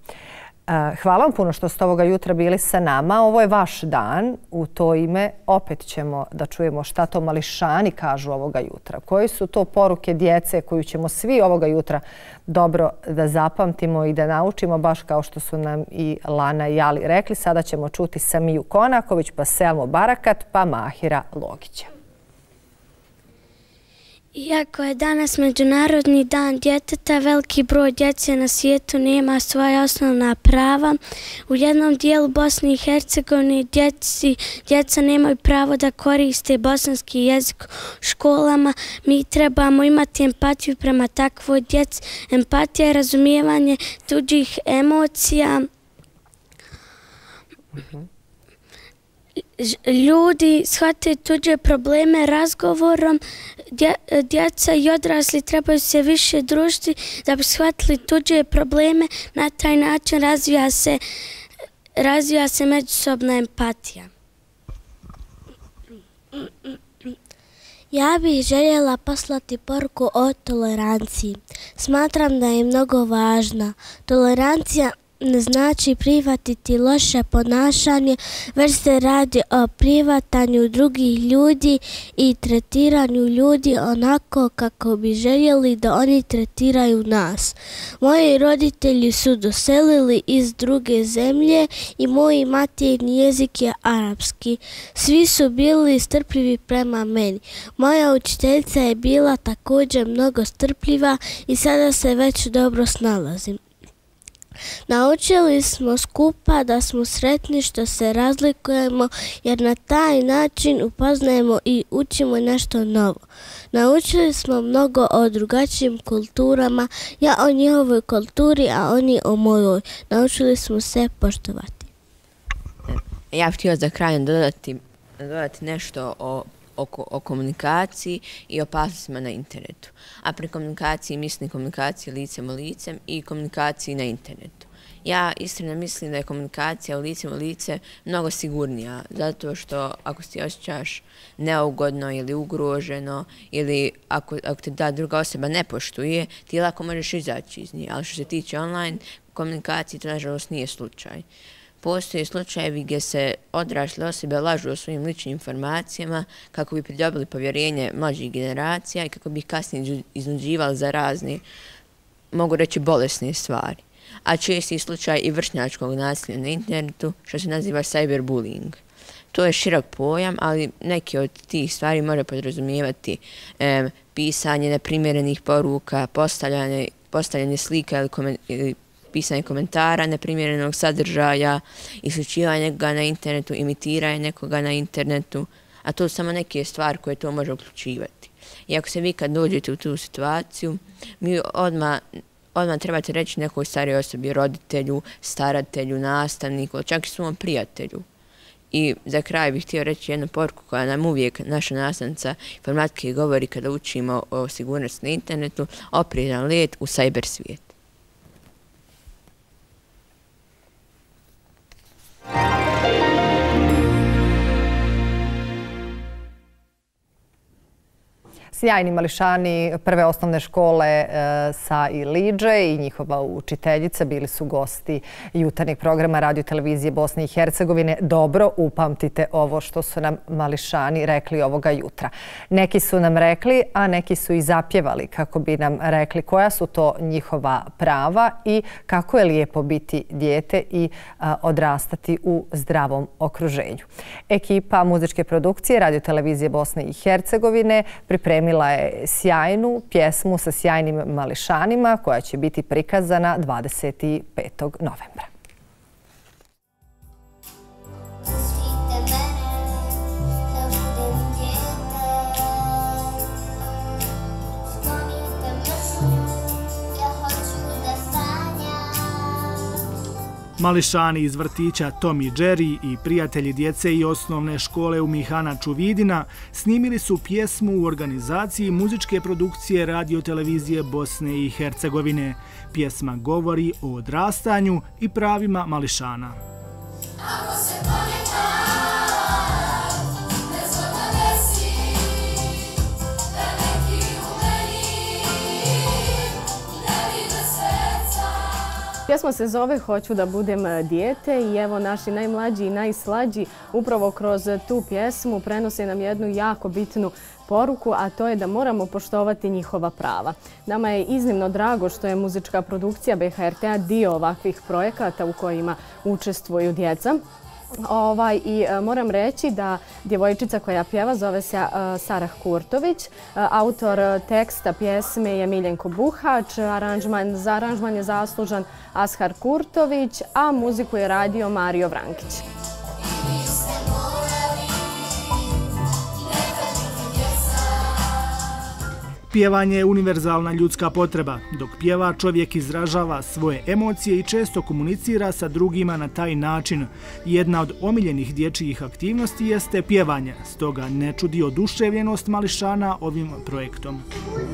Hvala vam puno što ste ovoga jutra bili sa nama. Ovo je vaš dan. U to ime opet ćemo da čujemo šta to mališani kažu ovoga jutra. Koji su to poruke djece koju ćemo svi ovoga jutra dobro da zapamtimo i da naučimo, baš kao što su nam i Lana i Ali rekli. Sada ćemo čuti Samiju Konaković, pa Selmu Barakat, pa Mahira Logića. Iako je danas Međunarodni dan djeteta, veliki broj djece na svijetu nema svoja osnovna prava. U jednom dijelu Bosne i Hercegovine djeci, djeca nemaju pravo da koriste bosanski jezik u školama. Mi trebamo imati empatiju prema takvoj djeci. Empatija je razumijevanje tuđih emocija. Uh-huh. Ljudi shvataju tuđe probleme razgovorom. Djeca i odrasli trebaju se više družiti da bi shvatili tuđe probleme. Na taj način razvija se, razvija se međusobna empatija. Ja bih željela poslati poruku o toleranciji. Smatram da je mnogo važna. Tolerancija ne znači prihvatiti loše ponašanje, već se radi o prihvatanju drugih ljudi i tretiranju ljudi onako kako bi željeli da oni tretiraju nas. Moji roditelji su doselili iz druge zemlje i moj materinji jezik je arapski. Svi su bili strpljivi prema meni. Moja učiteljica je bila također mnogo strpljiva i sada se već dobro snalazim. Naučili smo skupa da smo sretni što se razlikujemo, jer na taj način upoznajemo i učimo nešto novo. Naučili smo mnogo o drugačijim kulturama, ja o njihovoj kulturi, a oni o mojoj. Naučili smo se poštovati. Ja bih htio za kraj dodati, dodati nešto o O, o komunikaciji i opasnostima na internetu. A pri komunikaciji mislim komunikaciji licem u licem i komunikaciji na internetu. Ja iskreno mislim da je komunikacija u licem u lice mnogo sigurnija, zato što ako se osjećaš neugodno ili ugroženo ili ako, ako te da druga osoba ne poštuje, ti lako možeš izaći iz nje. Ali što se tiče online komunikacije, to nažalost nije slučaj. Postoje slučajevi gdje se odrasle osobe lažu o svojim ličnim informacijama kako bi pridobili povjerenje mlađih generacija i kako bi ih kasnije iznuđivali za razne, mogu reći, bolesne stvari. A česti slučaj i vršnjačkog nasilja na internetu, što se naziva cyberbullying. to je širok pojam, ali neki od tih stvari može podrazumijevati e, pisanje neprimjerenih poruka, postavljanje, postavljanje slika ili, komen, ili pisanje komentara neprimjerenog sadržaja, isključivanje nekoga na internetu, imitiranje nekoga na internetu, a to su samo neke stvari koje to može uključivati. I ako se vi kad dođete u tu situaciju, mi odmah, odmah trebate reći nekoj starijoj osobi, roditelju, staratelju, nastavniku, čak i svom prijatelju. I za kraj bih htio reći jednu poruku koja nam uvijek naša nastavnica informatike govori kada učimo o sigurnosti na internetu, oprezan let u cyber svijet. Sjajni mališani prve osnovne škole sa Iliđe i njihova učiteljica bili su gosti jutarnjeg programa Radio televizije Bosne i Hercegovine. Dobro upamtite ovo što su nam mališani rekli ovoga jutra. Neki su nam rekli, a neki su i zapjevali kako bi nam rekli koja su to njihova prava i kako je lijepo biti dijete i odrastati u zdravom okruženju. Ekipa muzičke produkcije Radio televizije Bosne i Hercegovine pripremila je sjajnu pjesmu sa sjajnim mališanima koja će biti prikazana dvadeset petog novembra. Mališani iz vrtića Tom i Jerry i prijatelji djece i osnovne škole u Mihanaču Vidina snimili su pjesmu u organizaciji muzičke produkcije Radio televizije Bosne i Hercegovine. Pjesma govori o odrastanju i pravima mališana. Pjesma se zove Hoću da budem dijete i evo naši najmlađi i najslađi upravo kroz tu pjesmu prenose nam jednu jako bitnu poruku, a to je da moramo poštovati njihova prava. Nama je iznimno drago što je muzička produkcija B H R T-a dio ovakvih projekata u kojima učestvuju djeca. Ovaj, I e, moram reći da djevojčica koja pjeva zove se e, Sarah Kurtović. E, autor teksta pjesme je Miljenko Buhač, aranžman, za aranžman je zaslužan Ashar Kurtović, a muziku je radio Mario Vrankić. Pjevanje je univerzalna ljudska potreba. Dok pjeva, čovjek izražava svoje emocije i često komunicira sa drugima na taj način. Jedna od omiljenih dječjih aktivnosti jeste pjevanje, stoga ne čudi oduševljenost mališana ovim projektom.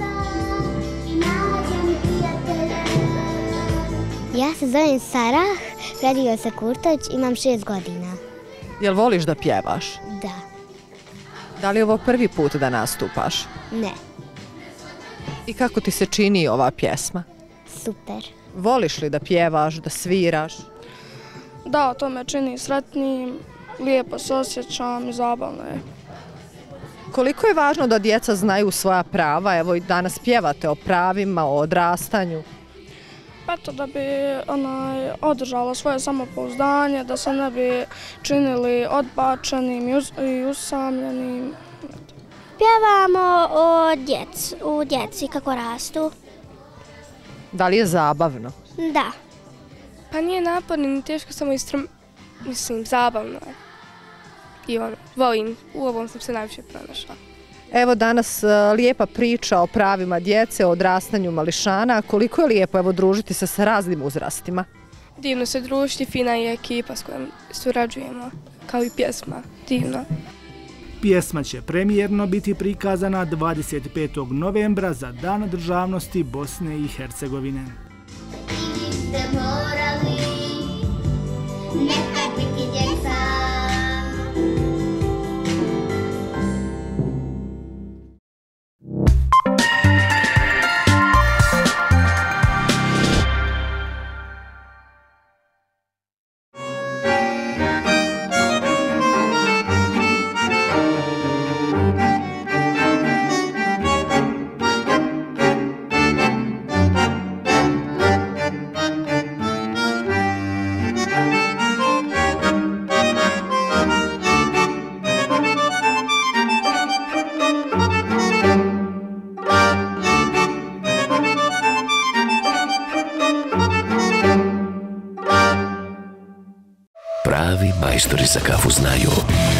Ja se zovem Sarah, predio se Kurtović, imam šest godina. Jel voliš da pjevaš? Da. Da li je ovo prvi put da nastupaš? Ne. I kako ti se čini ova pjesma? Super. Voliš li da pjevaš, da sviraš? Da, to me čini sretnim, lijepo se osjećam i zabavno je. Koliko je važno da djeca znaju svoja prava? Evo i danas pjevate o pravima, o odrastanju. Eto, da bi onaj, održala svoje samopouzdanje, da se ne bi činili odbačenim i, us, i usamljenim. Pjevamo o djeci, u djeci kako rastu. Da li je zabavno? Da. Pa nije naporno, ni teško, samo istrum, mislim, zabavno je. I ono, volim, u ovom sam se najviše pronašla. Evo danas uh, lijepa priča o pravima djece, o odrastanju mališana. Koliko je lijepo evo družiti se sa raznim uzrastima? Divno se družiti, fina je ekipa s kojom surađujemo, kao i pjesma, divno. Pjesma će premijerno biti prikazana dvadeset petog novembra za Dan državnosti Bosne i Hercegovine. pravi majstori za kafu znaju.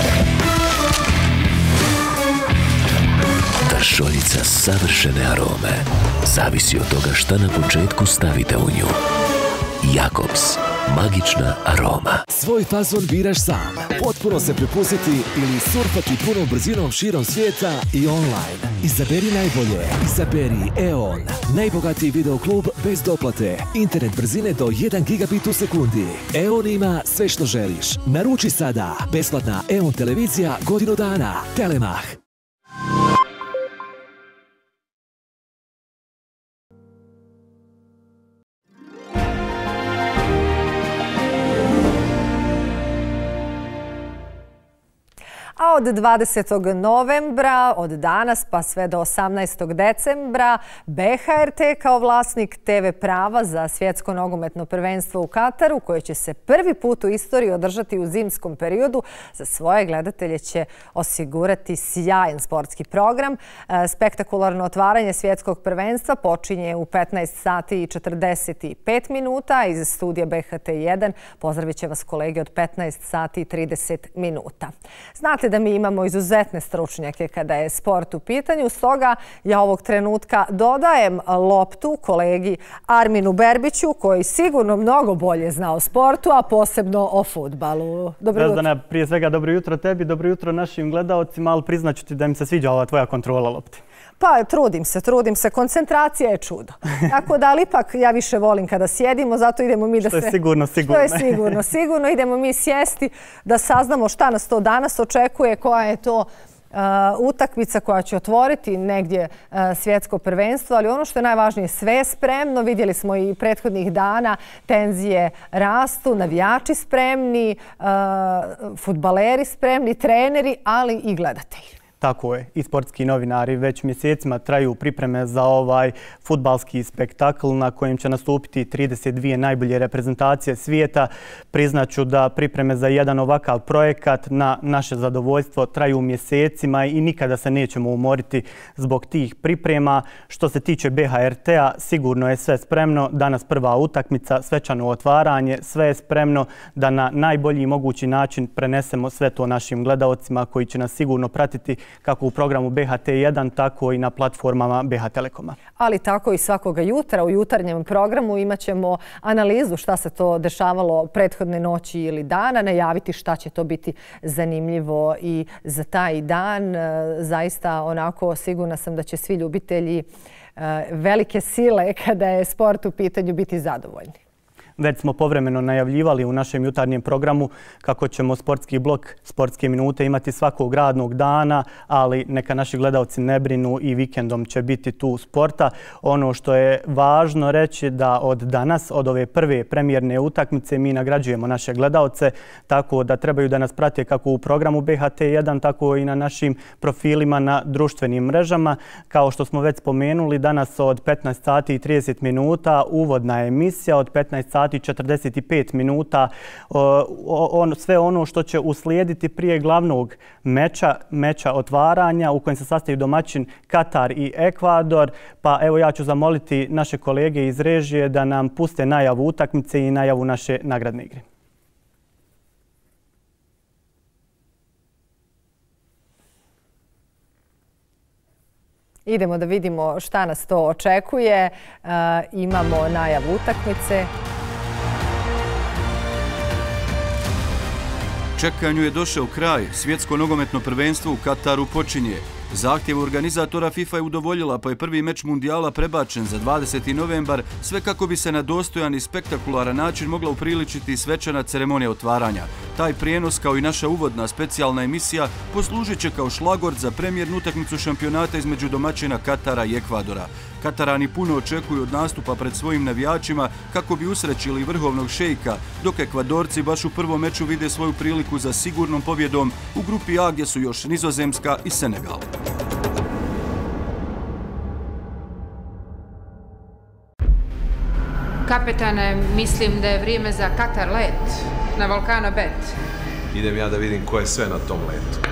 Vršoljica savršene arome zavisi od toga šta na početku stavite u nju. Jakobs, magična aroma. Svoj fazon biraš sam. Potpuno se prepustiti ili surfati punom brzinom širom svijeta i online. Izaberi najbolje. Izaberi E O N. Najbogatiji videoklub bez doplate. Internet brzine do jedan gigabit u sekundi. E O N ima sve što želiš. Naruči sada. Besplatna E O N televizija godinu dana. Telemah. A od dvadesetog novembra, od danas pa sve do osamnaestog decembra, B H R T kao vlasnik T V prava za svjetsko nogometno prvenstvo u Kataru, koje će se prvi put u istoriji održati u zimskom periodu, za svoje gledatelje će osigurati sjajan sportski program. Spektakularno otvaranje svjetskog prvenstva počinje u petnaest sati i četrdeset pet minuta. Iz studija B H T jedan pozdravit će vas kolege od petnaest sati i trideset minuta. Znate da mi imamo izuzetne stručnjake kada je sport u pitanju, stoga ja ovog trenutka dodajem loptu kolegi Arminu Berbiću, koji sigurno mnogo bolje zna o sportu, a posebno o fudbalu. Dobro jutro. Vezdana, prije svega dobro jutro tebi, dobro jutro našim gledaocima, ali priznaću ti da im se sviđa ova tvoja kontrola lopti. Pa trudim se, trudim se. Koncentracija je čudo. Tako da, ali ipak ja više volim kada sjedimo, zato idemo mi da se... Što je sigurno, sigurno. Što je sigurno, sigurno. Idemo mi sjesti da saznamo šta nas to danas očekuje, koja je to uh, utakmica koja će otvoriti negdje uh, svjetsko prvenstvo, ali ono što je najvažnije, sve je spremno. Vidjeli smo i prethodnih dana, tenzije rastu, navijači spremni, uh, fudbaleri spremni, treneri, ali i gledatelji. Tako je, i sportski novinari. Već mjesecima traju pripreme za ovaj fudbalski spektakl na kojem će nastupiti trideset dvije najbolje reprezentacije svijeta. Priznaću da pripreme za jedan ovakav projekat na naše zadovoljstvo traju mjesecima i nikada se nećemo umoriti zbog tih priprema. Što se tiče B H R T-a, sigurno je sve spremno. Danas prva utakmica, svečano otvaranje, sve je spremno da na najbolji mogući način prenesemo sve to našim gledaocima koji će nas sigurno pratiti kako u programu B H T jedan, tako i na platformama B H Telekoma. Ali tako i svakoga jutra u jutarnjem programu imat ćemo analizu šta se to dešavalo prethodne noći ili dana, najaviti šta će to biti zanimljivo i za taj dan. Zaista onako sigurna sam da će svi ljubitelji velike sile kada je sport u pitanju biti zadovoljni. Već smo povremeno najavljivali u našem jutarnjem programu kako ćemo sportski blok, sportske minute imati svakog radnog dana, ali neka naši gledalci ne brinu, i vikendom će biti tu sporta. Ono što je važno reći da od danas, od ove prve premijerne utakmice, mi nagrađujemo naše gledalce, tako da trebaju da nas prate kako u programu B H T jedan, tako i na našim profilima na društvenim mrežama. Kao što smo već spomenuli, danas od petnaest sati i trideset minuta uvodna emisija, od petnaest sati i četrdeset pet minuta on, sve ono što će uslijediti prije glavnog meča, meča otvaranja u kojem se sastaju domaćin Katar i Ekvador. Pa evo ja ću zamoliti naše kolege iz režije da nam puste najavu utakmice i najavu naše nagradne igre. Idemo da vidimo šta nas to očekuje. E, imamo najavu utakmice. Čekanju je došao kraj. Svjetsko nogometno prvenstvo u Kataru počinje. Zahtjev organizatora FIFA je udovoljila, pa je prvi meč mundijala prebačen za dvadeseti novembar, sve kako bi se na dostojan i spektakularan način mogla upriličiti svečana ceremonija otvaranja. Taj prijenos, kao i naša uvodna specijalna emisija, poslužit će kao šlagort za premijernu utakmicu šampionata između domaćina Katara i Ekvadora. Katarani puno očekuju od nastupa pred svojim navijačima kako bi usrećili vrhovnog šejka, dok Ekvadorci baš u prvom meču vide svoju priliku za sigurnom pobjedom u grupi A, gdje su još Nizozemska i Senegal. Kapetane, mislim da je vrijeme za Katar let na Volcano Bet. Idem ja da vidim ko je sve na tom letu.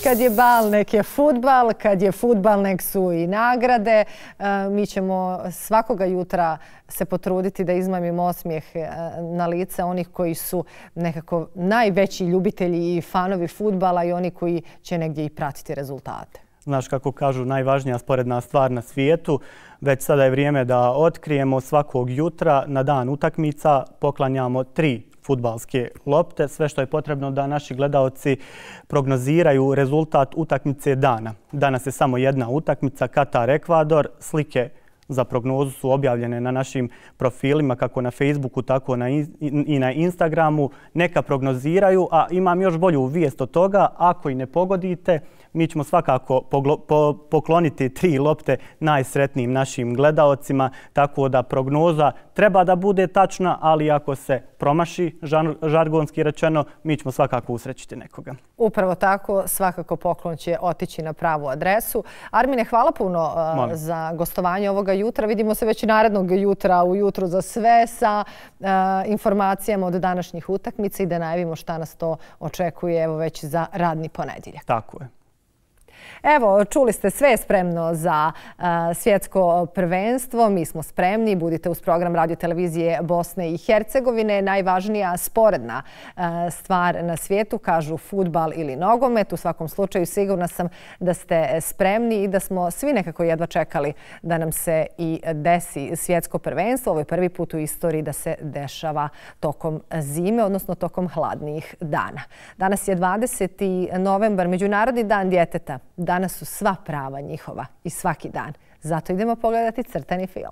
kad je bal, nek je fudbal, kad je fudbal, nek su i nagrade. Mi ćemo svakoga jutra se potruditi da izmamimo osmijeh na lice onih koji su nekako najveći ljubitelji i fanovi fudbala i oni koji će negdje i pratiti rezultate. Znaš, kako kažu, najvažnija sporedna stvar na svijetu. Već sada je vrijeme da otkrijemo svakog jutra na dan utakmica poklanjamo tri fudbalske lopte. Sve što je potrebno da naši gledaoci prognoziraju rezultat utakmice dana. Danas je samo jedna utakmica, Katar-Ekvador. Slike za prognozu su objavljene na našim profilima, kako na Facebooku, tako i na Instagramu. Neka prognoziraju, a imam još bolju vijest od toga. Ako i ne pogodite, mi ćemo svakako pokloniti tri lopte najsretnijim našim gledaocima, tako da prognoza treba da bude tačna, ali ako se promaši, žargonski rečeno, mi ćemo svakako usrećiti nekoga. Upravo tako, svakako poklon će otići na pravu adresu. Armine, hvala puno za gostovanje ovoga jutra. Vidimo se već narednog jutra u Jutru za sve sa informacijama od današnjih utakmica i da najavimo šta nas to očekuje evo već za radni ponedjeljak. Tako je. Evo, čuli ste, sve je spremno za svjetsko prvenstvo. Mi smo spremni. Budite uz program Radio televizije Bosne i Hercegovine. Najvažnija sporedna stvar na svijetu, kažu fudbal ili nogomet. U svakom slučaju sigurna sam da ste spremni i da smo svi nekako jedva čekali da nam se i desi svjetsko prvenstvo. Ovo je prvi put u istoriji da se dešava tokom zime, odnosno tokom hladnijih dana. Danas je dvadeseti novembar, Međunarodni dan djeteta. Danas su sva prava njihova i svaki dan. Zato idemo pogledati crtani film.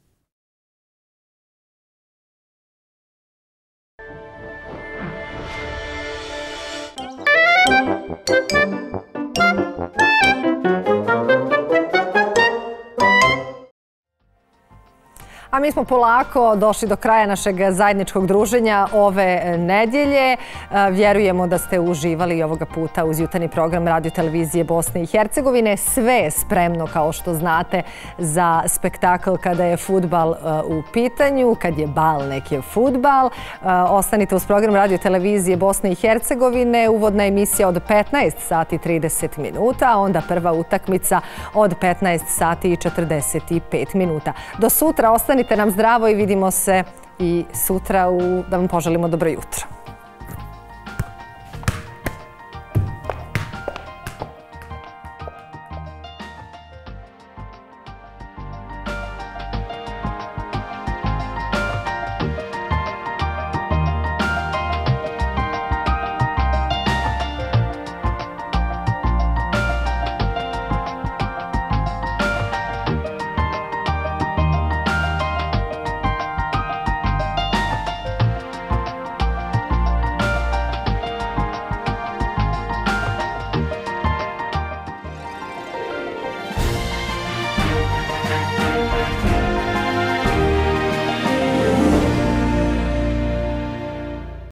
A mi smo polako došli do kraja našeg zajedničkog druženja ove nedjelje. Vjerujemo da ste uživali i ovoga puta uz jutarnji program Radio televizije Bosne i Hercegovine. Sve je spremno, kao što znate, za spektakl kada je fudbal u pitanju, kad je bal, nek je fudbal. Ostanite uz program Radio televizije Bosne i Hercegovine. Uvodna emisija od petnaest sati i trideset minuta, a onda prva utakmica od petnaest sati i četrdeset pet minuta. Do sutra ostanite nam zdravo i vidimo se i sutra da vam poželimo dobro jutro.